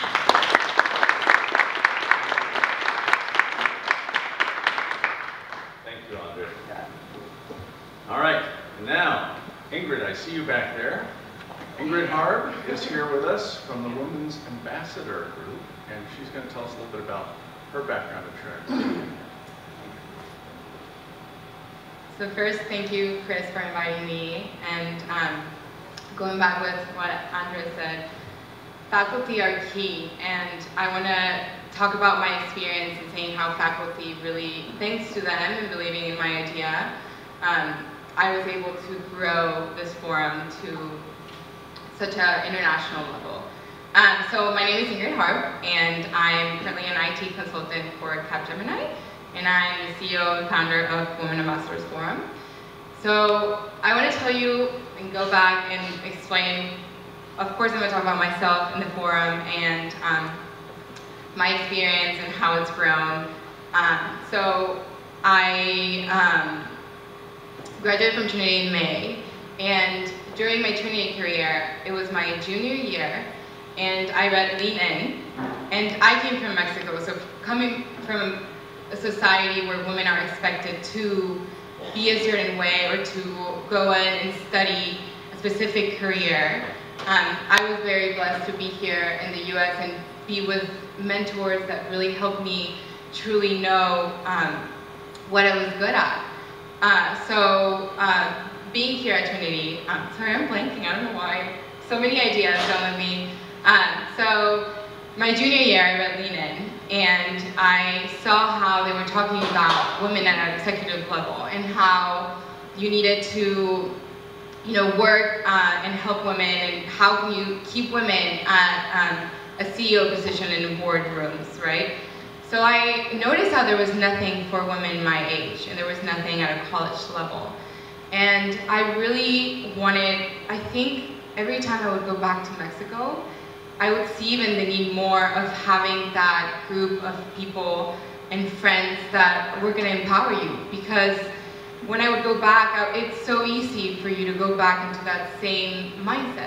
Thank you, Andre. Yeah. All right, now, Ingrid, I see you back there. Ingrid Harb is here with us from the Women's Ambassador Group, and she's going to tell us a little bit about her background at Trinity. So first, thank you, Chris, for inviting me. And um, going back with what Andre said, faculty are key. And I want to talk about my experience and saying how faculty really, thanks to them and believing in my idea, um, I was able to grow this forum to such an international level. Um, so my name is Ingrid Harb, and I'm currently an I T consultant for Capgemini. And I'm the C E O and founder of Women Ambassadors Forum. So I want to tell you and go back and explain, of course I'm going to talk about myself in the forum and um, my experience and how it's grown. Um, so I um, graduated from Trinity in May, and during my Trinity career, it was my junior year, and I read Lean In, and I came from Mexico, so coming from a society where women are expected to be a certain way or to go in and study a specific career. Um, I was very blessed to be here in the U S and be with mentors that really helped me truly know um, what I was good at. Uh, so uh, being here at Trinity, um, sorry I'm blanking, I don't know why, so many ideas going with me. Um, so my junior year I read Lean In, and I saw how they were talking about women at an executive level and how you needed to, you know, work uh, and help women, and how can you keep women at um, a C E O position in boardrooms, right? So I noticed how there was nothing for women my age, and there was nothing at a college level. And I really wanted, I think every time I would go back to Mexico, I would see even the need more of having that group of people and friends that were going to empower you. Because when I would go back, it's so easy for you to go back into that same mindset.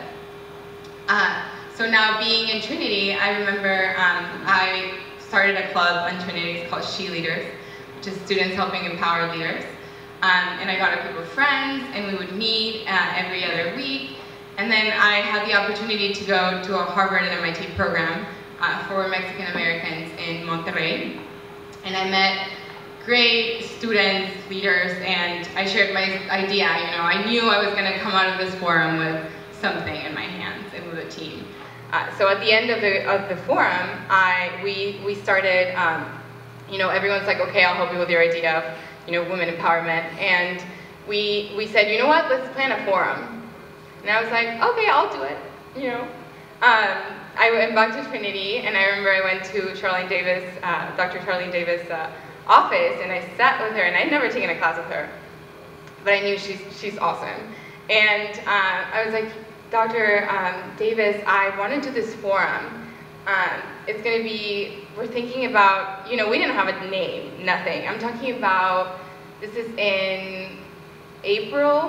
Uh, so now being in Trinity, I remember um, I started a club on Trinity, it's called She Leaders, which is students helping empower leaders. Um, and I got a group of friends, and we would meet uh, every other week. And then I had the opportunity to go to a Harvard and M I T program uh, for Mexican Americans in Monterrey. And I met great students, leaders, and I shared my idea. You know, I knew I was going to come out of this forum with something in my hands and with a team. Uh, so at the end of the of the forum, I we we started. Um, you know, everyone's like, okay, I'll help you with your idea of, you know, women empowerment, and we we said, you know what, let's plan a forum. And I was like, okay, I'll do it. You know, um, I went back to Trinity, and I remember I went to Charlene Davis, uh, Doctor Charlene Davis' uh, office, and I sat with her, and I'd never taken a class with her, but I knew she's she's awesome. And uh, I was like, Doctor Um, Davis, I want to do this forum. Um, it's going to be, we're thinking about, you know, we didn't have a name, nothing. I'm talking about, this is in April,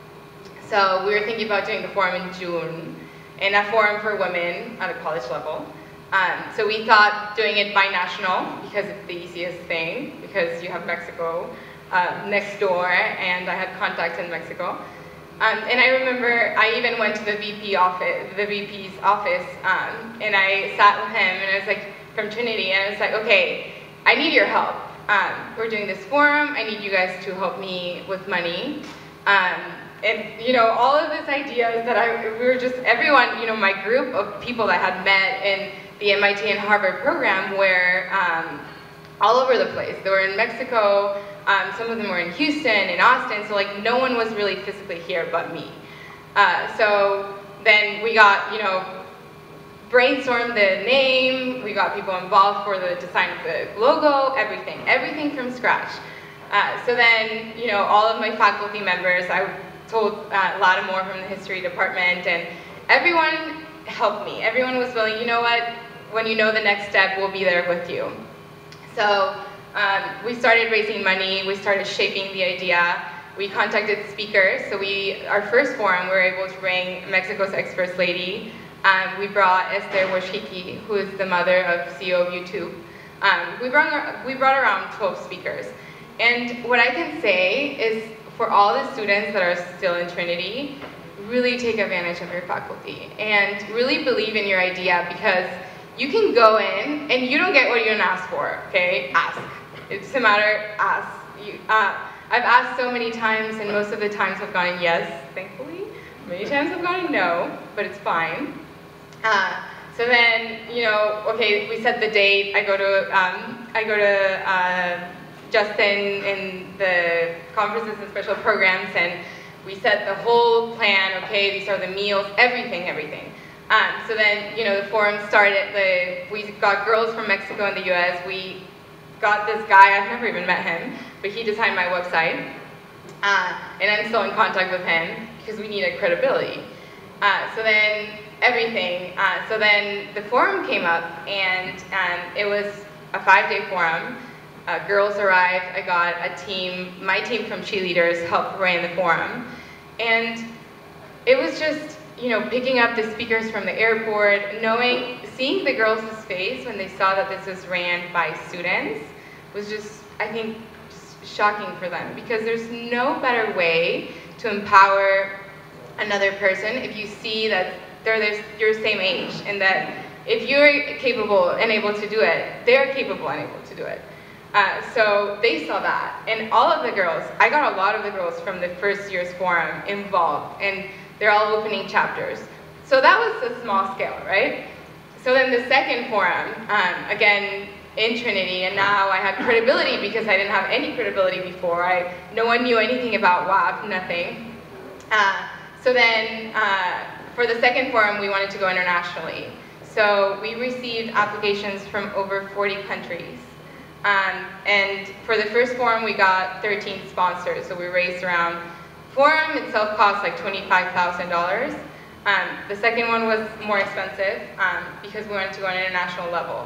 so we were thinking about doing the forum in June, and a forum for women at a college level. Um, so we thought doing it binational, because it's the easiest thing, because you have Mexico uh, next door, and I had contacts in Mexico. Um, and I remember I even went to the V P office, the V P's office, um, and I sat with him, and I was like, from Trinity, and I was like, okay, I need your help. Um, we're doing this forum, I need you guys to help me with money. Um, and, you know, all of these ideas that I, we were just, everyone, you know, my group of people that had met in the M I T and Harvard program were um, all over the place. They were in Mexico, um, some of them were in Houston, in Austin, so like no one was really physically here but me. Uh, so then we got, you know, brainstormed the name, we got people involved for the design of the logo, everything, everything from scratch. Uh, so then, you know, all of my faculty members, I told uh, Lattimore from the history department, and everyone helped me. Everyone was willing, you know what, when you know the next step, we'll be there with you. So um, we started raising money, we started shaping the idea, we contacted speakers. So we, our first forum, we were able to bring Mexico's ex First Lady. Um, we brought Esther Washiki, who is the mother of C E O of YouTube. Um, we, brought, we brought around twelve speakers. And what I can say is, for all the students that are still in Trinity, really take advantage of your faculty and really believe in your idea, because you can go in and you don't get what you didn't ask for, okay? Ask. It's a matter, ask. You, uh, I've asked so many times, and most of the times I've gotten yes, thankfully. Many times I've gotten no, but it's fine. Uh, so then, you know, okay, we set the date. I go to, um, I go to uh, Justin in the conferences and special programs, and we set the whole plan. Okay, these are the meals, everything, everything. Um, so then, you know, the forum started. The we got girls from Mexico and the U S. We got this guy. I've never even met him, but he designed my website, uh, and I'm still in contact with him because we needed credibility. Uh, so then everything. Uh, so then the forum came up, and um, it was a five-day forum. Uh, girls arrived. I got a team. My team from cheerleaders helped run the forum, and it was just, you know, picking up the speakers from the airport, knowing, seeing the girls' face when they saw that this was ran by students was just, I think, just shocking for them, because there's no better way to empower another person if you see that they're their, your same age, and that if you're capable and able to do it, they're capable and able to do it. Uh, so they saw that, and all of the girls, I got a lot of the girls from the first year's forum involved, and they're all opening chapters. So that was a small scale, right? So then the second forum, um, again, in Trinity, and now I had credibility because I didn't have any credibility before. I, no one knew anything about W A P, nothing. Uh, so then, uh, for the second forum, we wanted to go internationally. So we received applications from over forty countries. Um, and for the first forum, we got thirteen sponsors. So we raised around, forum itself cost like twenty-five thousand dollars. Um, the second one was more expensive um, because we wanted to go on an international level.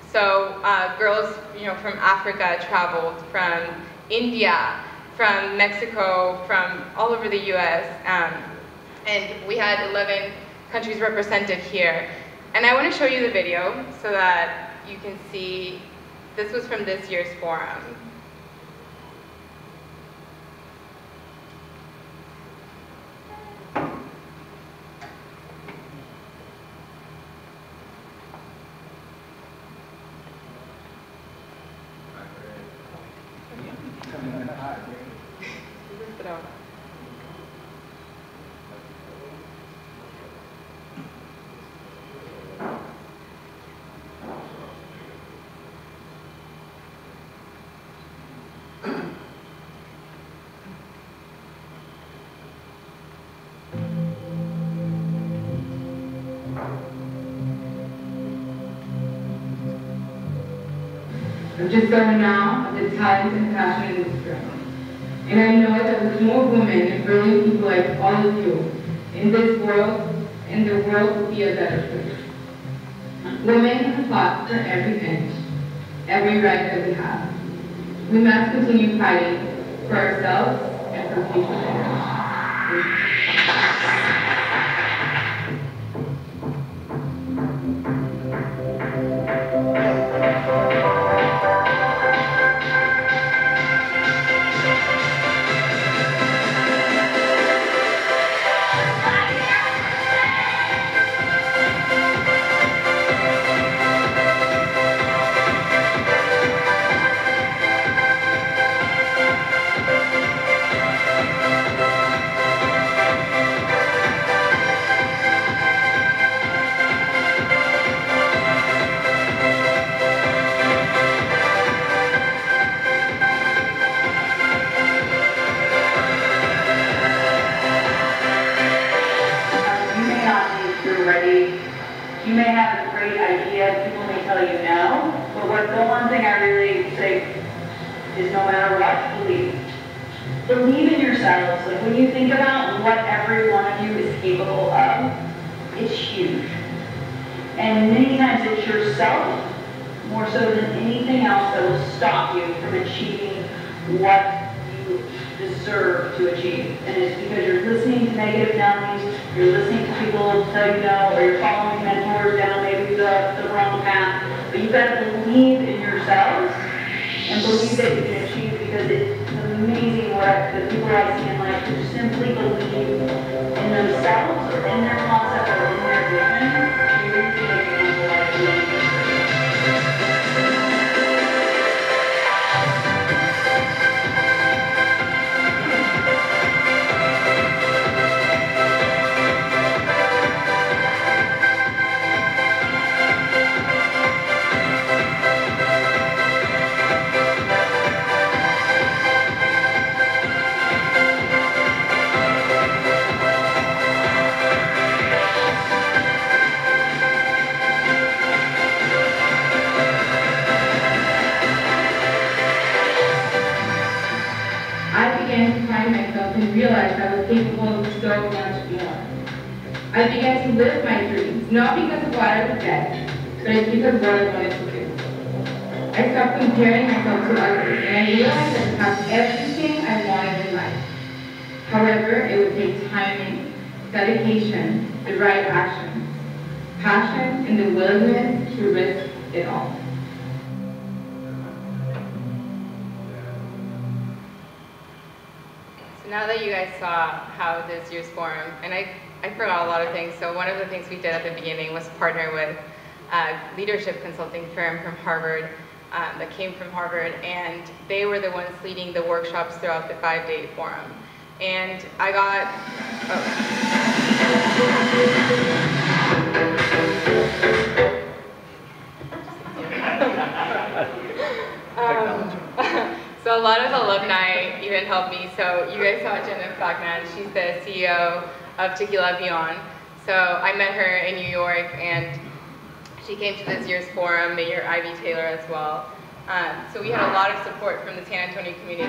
So uh, girls, you know, from Africa traveled, from India, from Mexico, from all over the U S, um, and we had eleven countries represented here. And I want to show you the video so that you can see. This was from this year's forum. which is serving now of the talent and passion in this room. And I know that with more women and brilliant people like all of you, in this world, and the world will be a better place. Women have fought for every inch, every right that we have. We must continue fighting for ourselves and for future generations. You may have a great idea, people may tell you no, but what the one thing I really say is no matter what, believe. Believe in yourselves. Like when you think about what every one of you is capable of, it's huge. And many times it's yourself, more so than anything else, that will stop you from achieving what you deserve to achieve. And it's because you're listening to negative Nellies, you're listening to people tell you no, or you're following mentors down maybe the, the wrong path. But you've got to believe in yourselves and believe that you can achieve, because it's amazing what I, the people I see in life who simply believe in themselves or in their concept or in their vision. You really make it into life really good. And realized I was capable of so much more. I began to live my dreams, not because of what I would get, but it's because of what I wanted to do. I stopped comparing myself to others, and I realized I could have everything I wanted in life. However, it would take timing, dedication, the right actions, passion, and the willingness to risk it all. Now that you guys saw how this year's forum, and I, I forgot a lot of things, so one of the things we did at the beginning was partner with a leadership consulting firm from Harvard, um, that came from Harvard, and they were the ones leading the workshops throughout the five-day forum. And I got, oh. um, So a lot of alumni even helped me. So you guys saw Jenna Fagnan. She's the C E O of Tequila Beyond. So I met her in New York, and she came to this year's forum, Mayor Ivy Taylor as well. Um, so we had a lot of support from the San Antonio community.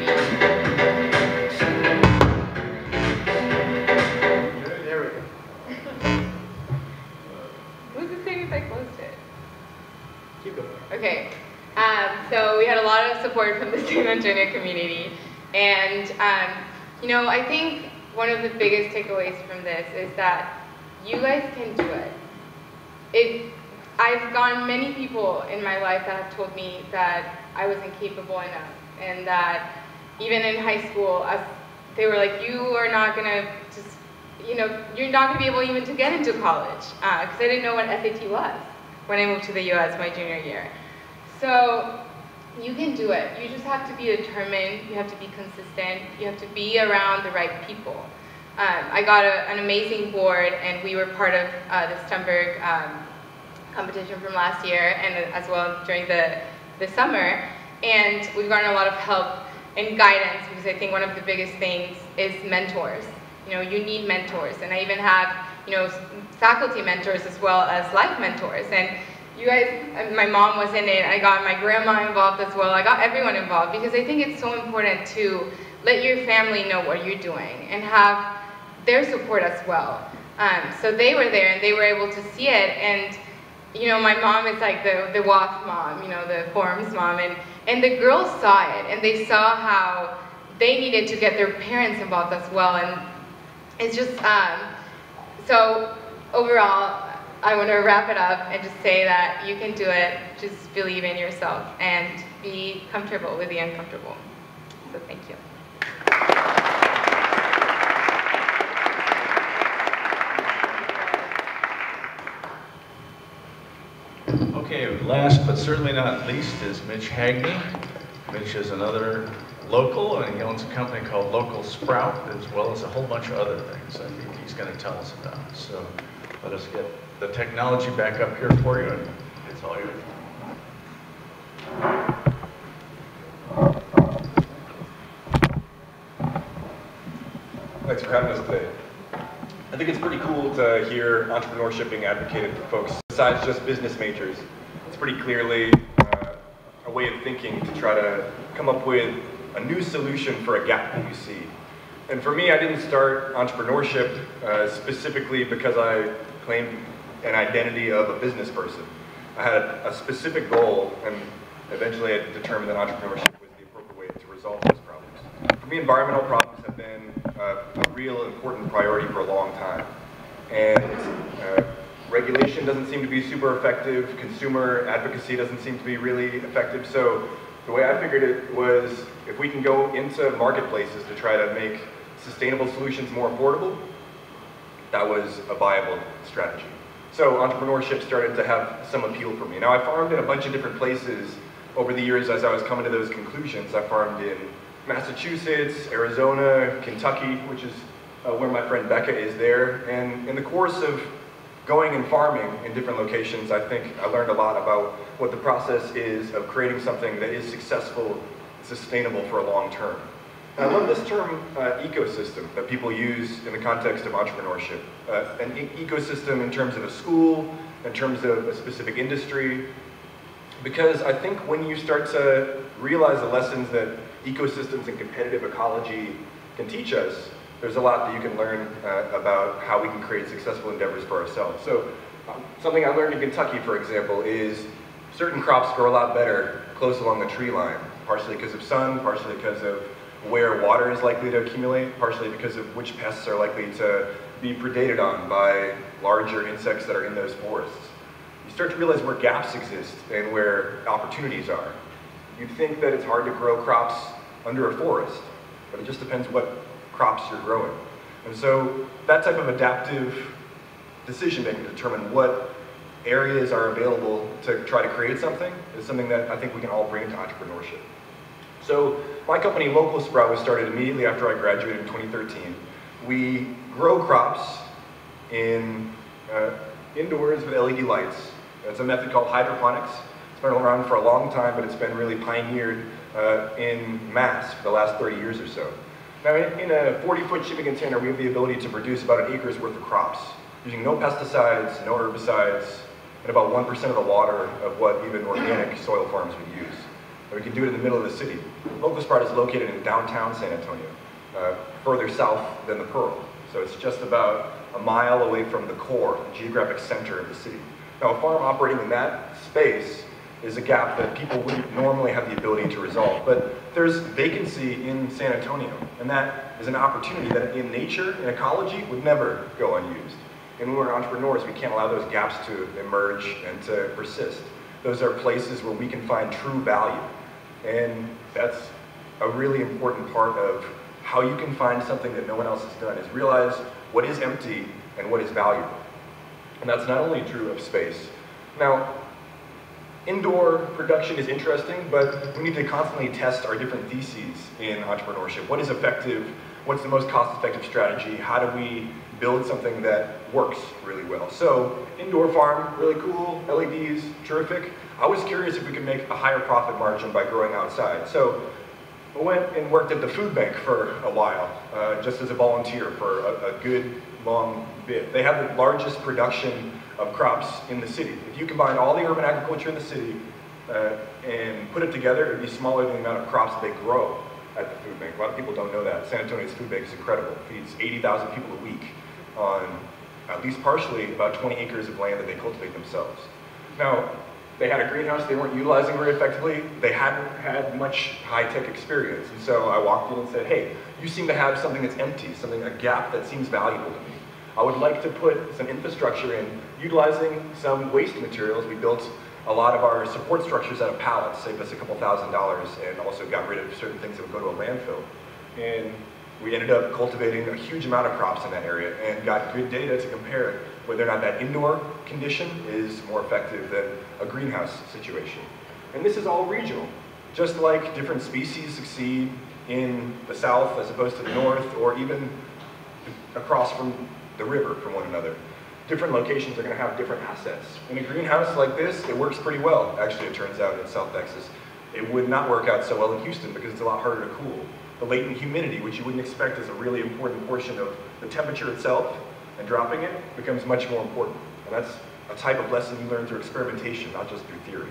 There we go. Who's the thing if I closed it? Keep going. Okay. Um, so we had a lot of support from the San Antonio community, and um, you know, I think one of the biggest takeaways from this is that you guys can do it. It, I've gotten many people in my life that have told me that I wasn't capable enough, and that even in high school, us, they were like, you are not gonna just, you know, you're not gonna be able even to get into college, because uh, I didn't know what F A T was when I moved to the U S my junior year. So you can do it. You just have to be determined. You have to be consistent. You have to be around the right people. Um, I got a, an amazing board, and we were part of uh, the Stemberg um, competition from last year, and as well during the, the summer. And we've gotten a lot of help and guidance, because I think one of the biggest things is mentors. You know, you need mentors, and I even have, you know, faculty mentors as well as life mentors. And you guys, my mom was in it, I got my grandma involved as well, I got everyone involved because I think it's so important to let your family know what you're doing and have their support as well. Um, so they were there and they were able to see it, and you know, my mom is like the, the W A F mom, you know, the forums mom, and, and the girls saw it and they saw how they needed to get their parents involved as well, and it's just, um, so overall, I want to wrap it up and just say that you can do it, just believe in yourself and be comfortable with the uncomfortable. So thank you. Okay, last but certainly not least is Mitch Hagney. Mitch is another local, and he owns a company called Local Sprout, as well as a whole bunch of other things I think he's going to tell us about. So let us get the technology back up here for you, and it's all yours. Thanks for having us today. I think it's pretty cool to hear entrepreneurship being advocated for folks besides just business majors. It's pretty clearly uh, a way of thinking to try to come up with a new solution for a gap that you see. And for me, I didn't start entrepreneurship uh, specifically because I claimed an identity of a business person. I had a specific goal, and eventually I determined that entrepreneurship was the appropriate way to resolve those problems. For me, environmental problems have been uh, a real important priority for a long time. And uh, regulation doesn't seem to be super effective, consumer advocacy doesn't seem to be really effective, so the way I figured it was if we can go into marketplaces to try to make sustainable solutions more affordable, that was a viable strategy. So entrepreneurship started to have some appeal for me. Now I farmed in a bunch of different places over the years as I was coming to those conclusions. I farmed in Massachusetts, Arizona, Kentucky, which is uh, where my friend Becca is there. And in the course of going and farming in different locations, I think I learned a lot about what the process is of creating something that is successful, sustainable for a long term. And I love this term, uh, ecosystem, that people use in the context of entrepreneurship. Uh, an e ecosystem in terms of a school, in terms of a specific industry, because I think when you start to realize the lessons that ecosystems and competitive ecology can teach us, there's a lot that you can learn uh, about how we can create successful endeavors for ourselves. So um, something I learned in Kentucky, for example, is certain crops grow a lot better close along the tree line, partially because of sun, partially because of where water is likely to accumulate, partially because of which pests are likely to be predated on by larger insects that are in those forests. You start to realize where gaps exist and where opportunities are. You'd think that it's hard to grow crops under a forest, but it just depends what crops you're growing. And so that type of adaptive decision making to determine what areas are available to try to create something is something that I think we can all bring to entrepreneurship. So my company, Local Sprout, was started immediately after I graduated in twenty thirteen. We grow crops in uh, indoors with L E D lights. It's a method called hydroponics. It's been around for a long time, but it's been really pioneered uh, in mass for the last thirty years or so. Now, in, in a forty foot shipping container, we have the ability to produce about an acre's worth of crops, using no pesticides, no herbicides, and about one percent of the water of what even organic soil farms would use. And we can do it in the middle of the city. Local Sprout is located in downtown San Antonio, uh, further south than the Pearl. So it's just about a mile away from the core, the geographic center of the city. Now, a farm operating in that space is a gap that people wouldn't normally have the ability to resolve. But there's vacancy in San Antonio, and that is an opportunity that in nature, in ecology, would never go unused. And when we're entrepreneurs, we can't allow those gaps to emerge and to persist. Those are places where we can find true value. And that's a really important part of how you can find something that no one else has done, is realize what is empty and what is valuable. And that's not only true of space. Now, indoor production is interesting, but we need to constantly test our different theses in entrepreneurship. What is effective? What's the most cost-effective strategy? How do we build something that works really well? So, indoor farm, really cool, L E Ds, terrific. I was curious if we could make a higher profit margin by growing outside. So, I went and worked at the food bank for a while, uh, just as a volunteer for a, a good long bit. They have the largest production of crops in the city. If you combine all the urban agriculture in the city uh, and put it together, it would be smaller than the amount of crops they grow at the food bank. A lot of people don't know that. San Antonio's food bank is incredible. It feeds eighty thousand people a week on at least partially about twenty acres of land that they cultivate themselves. Now, they had a greenhouse they weren't utilizing very effectively. They hadn't had much high-tech experience. And so I walked in and said, hey, you seem to have something that's empty, something, a gap that seems valuable to me. I would like to put some infrastructure in, utilizing some waste materials. We built a lot of our support structures out of pallets, saved us a couple thousand dollars, and also got rid of certain things that would go to a landfill. And we ended up cultivating a huge amount of crops in that area and got good data to compare whether or not that indoor condition is more effective than a greenhouse situation. And this is all regional. Just like different species succeed in the south as opposed to the north, or even across from the river from one another. Different locations are going to have different assets. In a greenhouse like this, it works pretty well, actually, it turns out, in South Texas. It would not work out so well in Houston because it's a lot harder to cool. The latent humidity, which you wouldn't expect is a really important portion of the temperature itself, and dropping it becomes much more important. And that's a type of lesson you learn through experimentation, not just through theory.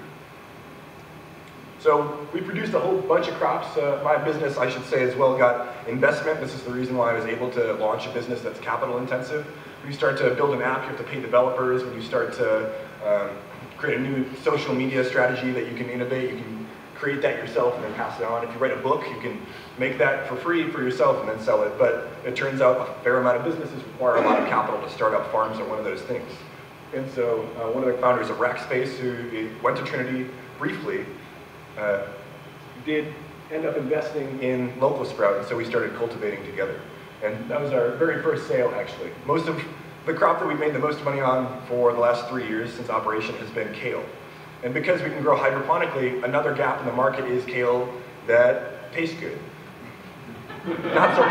So we produced a whole bunch of crops. Uh, my business, I should say as well, got investment. This is the reason why I was able to launch a business that's capital intensive. When you start to build an app, you have to pay developers. When you start to um, create a new social media strategy that you can innovate, you can create that yourself and then pass it on. If you write a book, you can make that for free for yourself and then sell it. But it turns out a fair amount of businesses require a lot of capital to start up. Farms are one of those things. And so uh, one of the founders of Rackspace, who went to Trinity briefly, uh, did end up investing in Local Sprout, and so we started cultivating together. And that was our very first sale, actually. Most of the crop that we've made the most money on for the last three years since operation has been kale. And because we can grow hydroponically, another gap in the market is kale that tastes good. Not so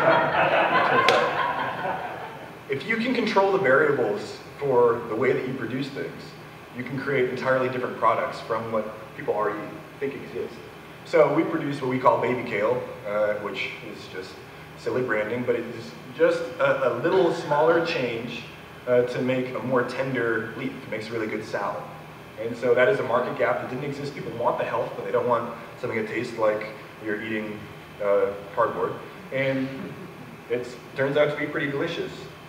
bad. If you can control the variables for the way that you produce things, you can create entirely different products from what people already think exist. So we produce what we call baby kale, uh, which is just silly branding, but it is just a, a little smaller change uh, to make a more tender leaf. It makes a really good salad. And so that is a market gap that didn't exist. People want the health, but they don't want something that tastes like you're eating uh, cardboard. And it turns out to be pretty delicious.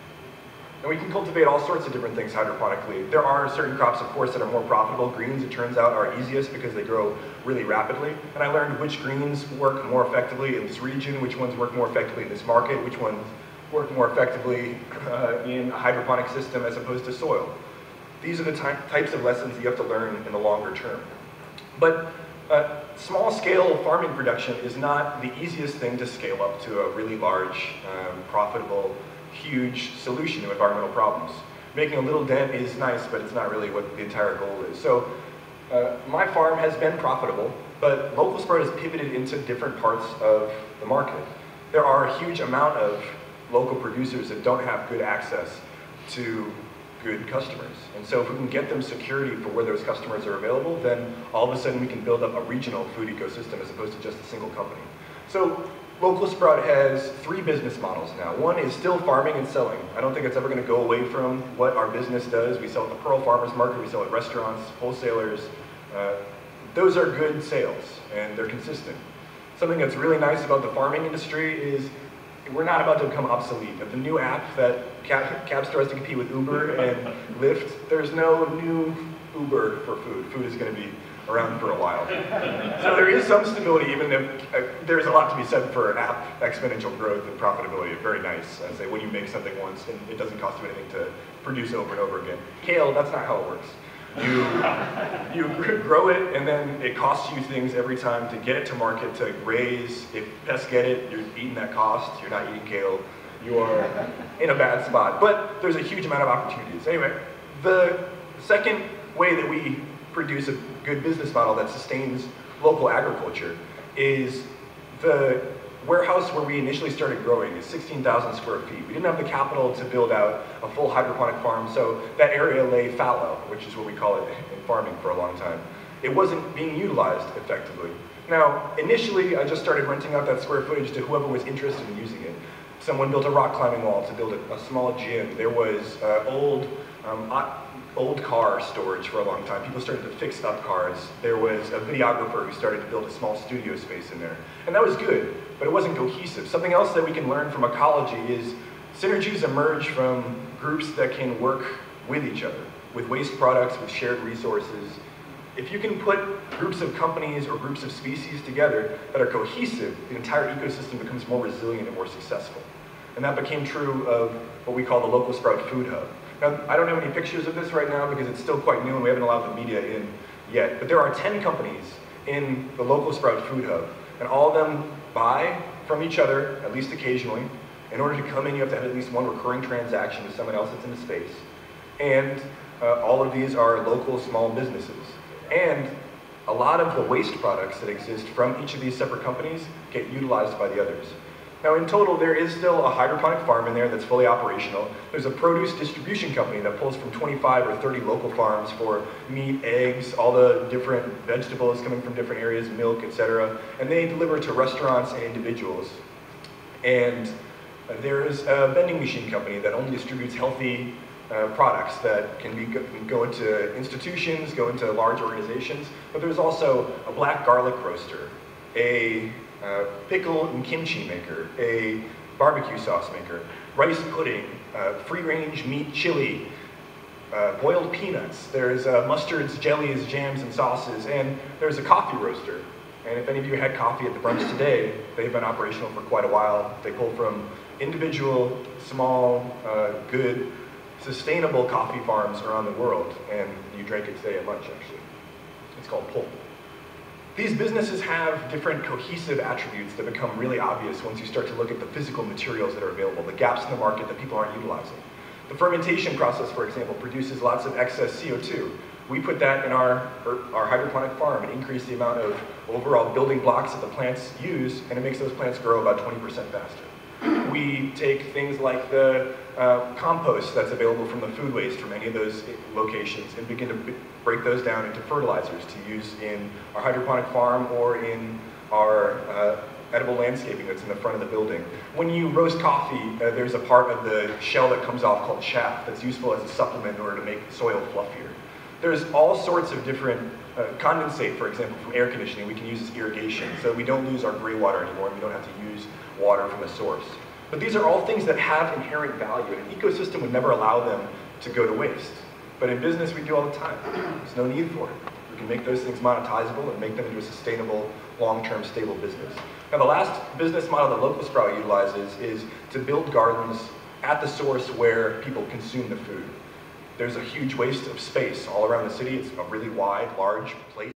And we can cultivate all sorts of different things hydroponically. There are certain crops, of course, that are more profitable. Greens, it turns out, are easiest because they grow really rapidly. And I learned which greens work more effectively in this region, which ones work more effectively in this market, which ones work more effectively uh, in a hydroponic system as opposed to soil. These are the ty types of lessons that you have to learn in the longer term. But uh, small-scale farming production is not the easiest thing to scale up to a really large, um, profitable, huge solution to environmental problems. Making a little dent is nice, but it's not really what the entire goal is. So uh, my farm has been profitable, but Local Sprout has pivoted into different parts of the market. There are a huge amount of local producers that don't have good access to good customers. And so if we can get them security for where those customers are available, then all of a sudden we can build up a regional food ecosystem as opposed to just a single company. So Local Sprout has three business models now. One is still farming and selling. I don't think it's ever going to go away from what our business does. We sell at the Pearl Farmers Market, we sell at restaurants, wholesalers. Uh, those are good sales, and they're consistent. Something that's really nice about the farming industry is we're not about to become obsolete. The new app that Cab, Cabstar has to compete with Uber and Lyft, there's no new Uber for food. Food is going to be around for a while. So there is some stability, even if uh, there's a lot to be said for app exponential growth and profitability. Very nice. I say when you make something once and it doesn't cost you anything to produce over and over again. Kale, that's not how it works. You, you grow it, and then it costs you things every time to get it to market, to raise. If pests get it, you're eating that cost. You're not eating kale. You are in a bad spot. But there's a huge amount of opportunities. Anyway, the second way that we produce a good business model that sustains local agriculture is the warehouse where we initially started growing is sixteen thousand square feet. We didn't have the capital to build out a full hydroponic farm, so that area lay fallow, which is what we call it in farming for a long time. It wasn't being utilized effectively. Now, initially, I just started renting out that square footage to whoever was interested in using it. Someone built a rock climbing wall to build a, a small gym. There was uh, old um, old car storage for a long time. People started to fix up cars. There was a videographer who started to build a small studio space in there. And that was good, but it wasn't cohesive. Something else that we can learn from ecology is synergies emerge from groups that can work with each other, with waste products, with shared resources. If you can put groups of companies or groups of species together that are cohesive, the entire ecosystem becomes more resilient and more successful. And that became true of what we call the Local Sprout Food Hub. Now, I don't have any pictures of this right now because it's still quite new and we haven't allowed the media in yet, but there are ten companies in the Local Sprout Food Hub, and all of them buy from each other, at least occasionally. In order to come in, you have to have at least one recurring transaction with someone else that's in the space. And uh, all of these are local small businesses. And a lot of the waste products that exist from each of these separate companies get utilized by the others. Now in total, there is still a hydroponic farm in there that's fully operational. There's a produce distribution company that pulls from twenty-five or thirty local farms for meat, eggs, all the different vegetables coming from different areas, milk, et cetera. And they deliver to restaurants and individuals. And uh, there is a vending machine company that only distributes healthy uh, products that can, be, can go into institutions, go into large organizations. But there's also a black garlic roaster, a Uh, pickle and kimchi maker, a barbecue sauce maker, rice pudding, uh, free-range meat chili, uh, boiled peanuts, there's uh, mustards, jellies, jams, and sauces, and there's a coffee roaster. And if any of you had coffee at the brunch today, they've been operational for quite a while. They pull from individual, small, uh, good, sustainable coffee farms around the world, and you drank it today at lunch, actually. It's called Pull. These businesses have different cohesive attributes that become really obvious once you start to look at the physical materials that are available, the gaps in the market that people aren't utilizing. The fermentation process, for example, produces lots of excess C O two. We put that in our, our hydroponic farm and increase the amount of overall building blocks that the plants use, and it makes those plants grow about twenty percent faster. We take things like the uh, compost that's available from the food waste from any of those locations and begin to break those down into fertilizers to use in our hydroponic farm or in our uh, edible landscaping that's in the front of the building. When you roast coffee, uh, there's a part of the shell that comes off called chaff that's useful as a supplement in order to make soil fluffier. There's all sorts of different uh, condensate, for example, from air conditioning we can use as irrigation, so we don't lose our gray water anymore and we don't have to use water from a source. But these are all things that have inherent value, and an ecosystem would never allow them to go to waste. But in business, we do all the time. There's no need for it. We can make those things monetizable and make them into a sustainable, long-term, stable business. Now, the last business model that Local Sprout utilizes is to build gardens at the source where people consume the food. There's a huge waste of space all around the city. It's a really wide, large place.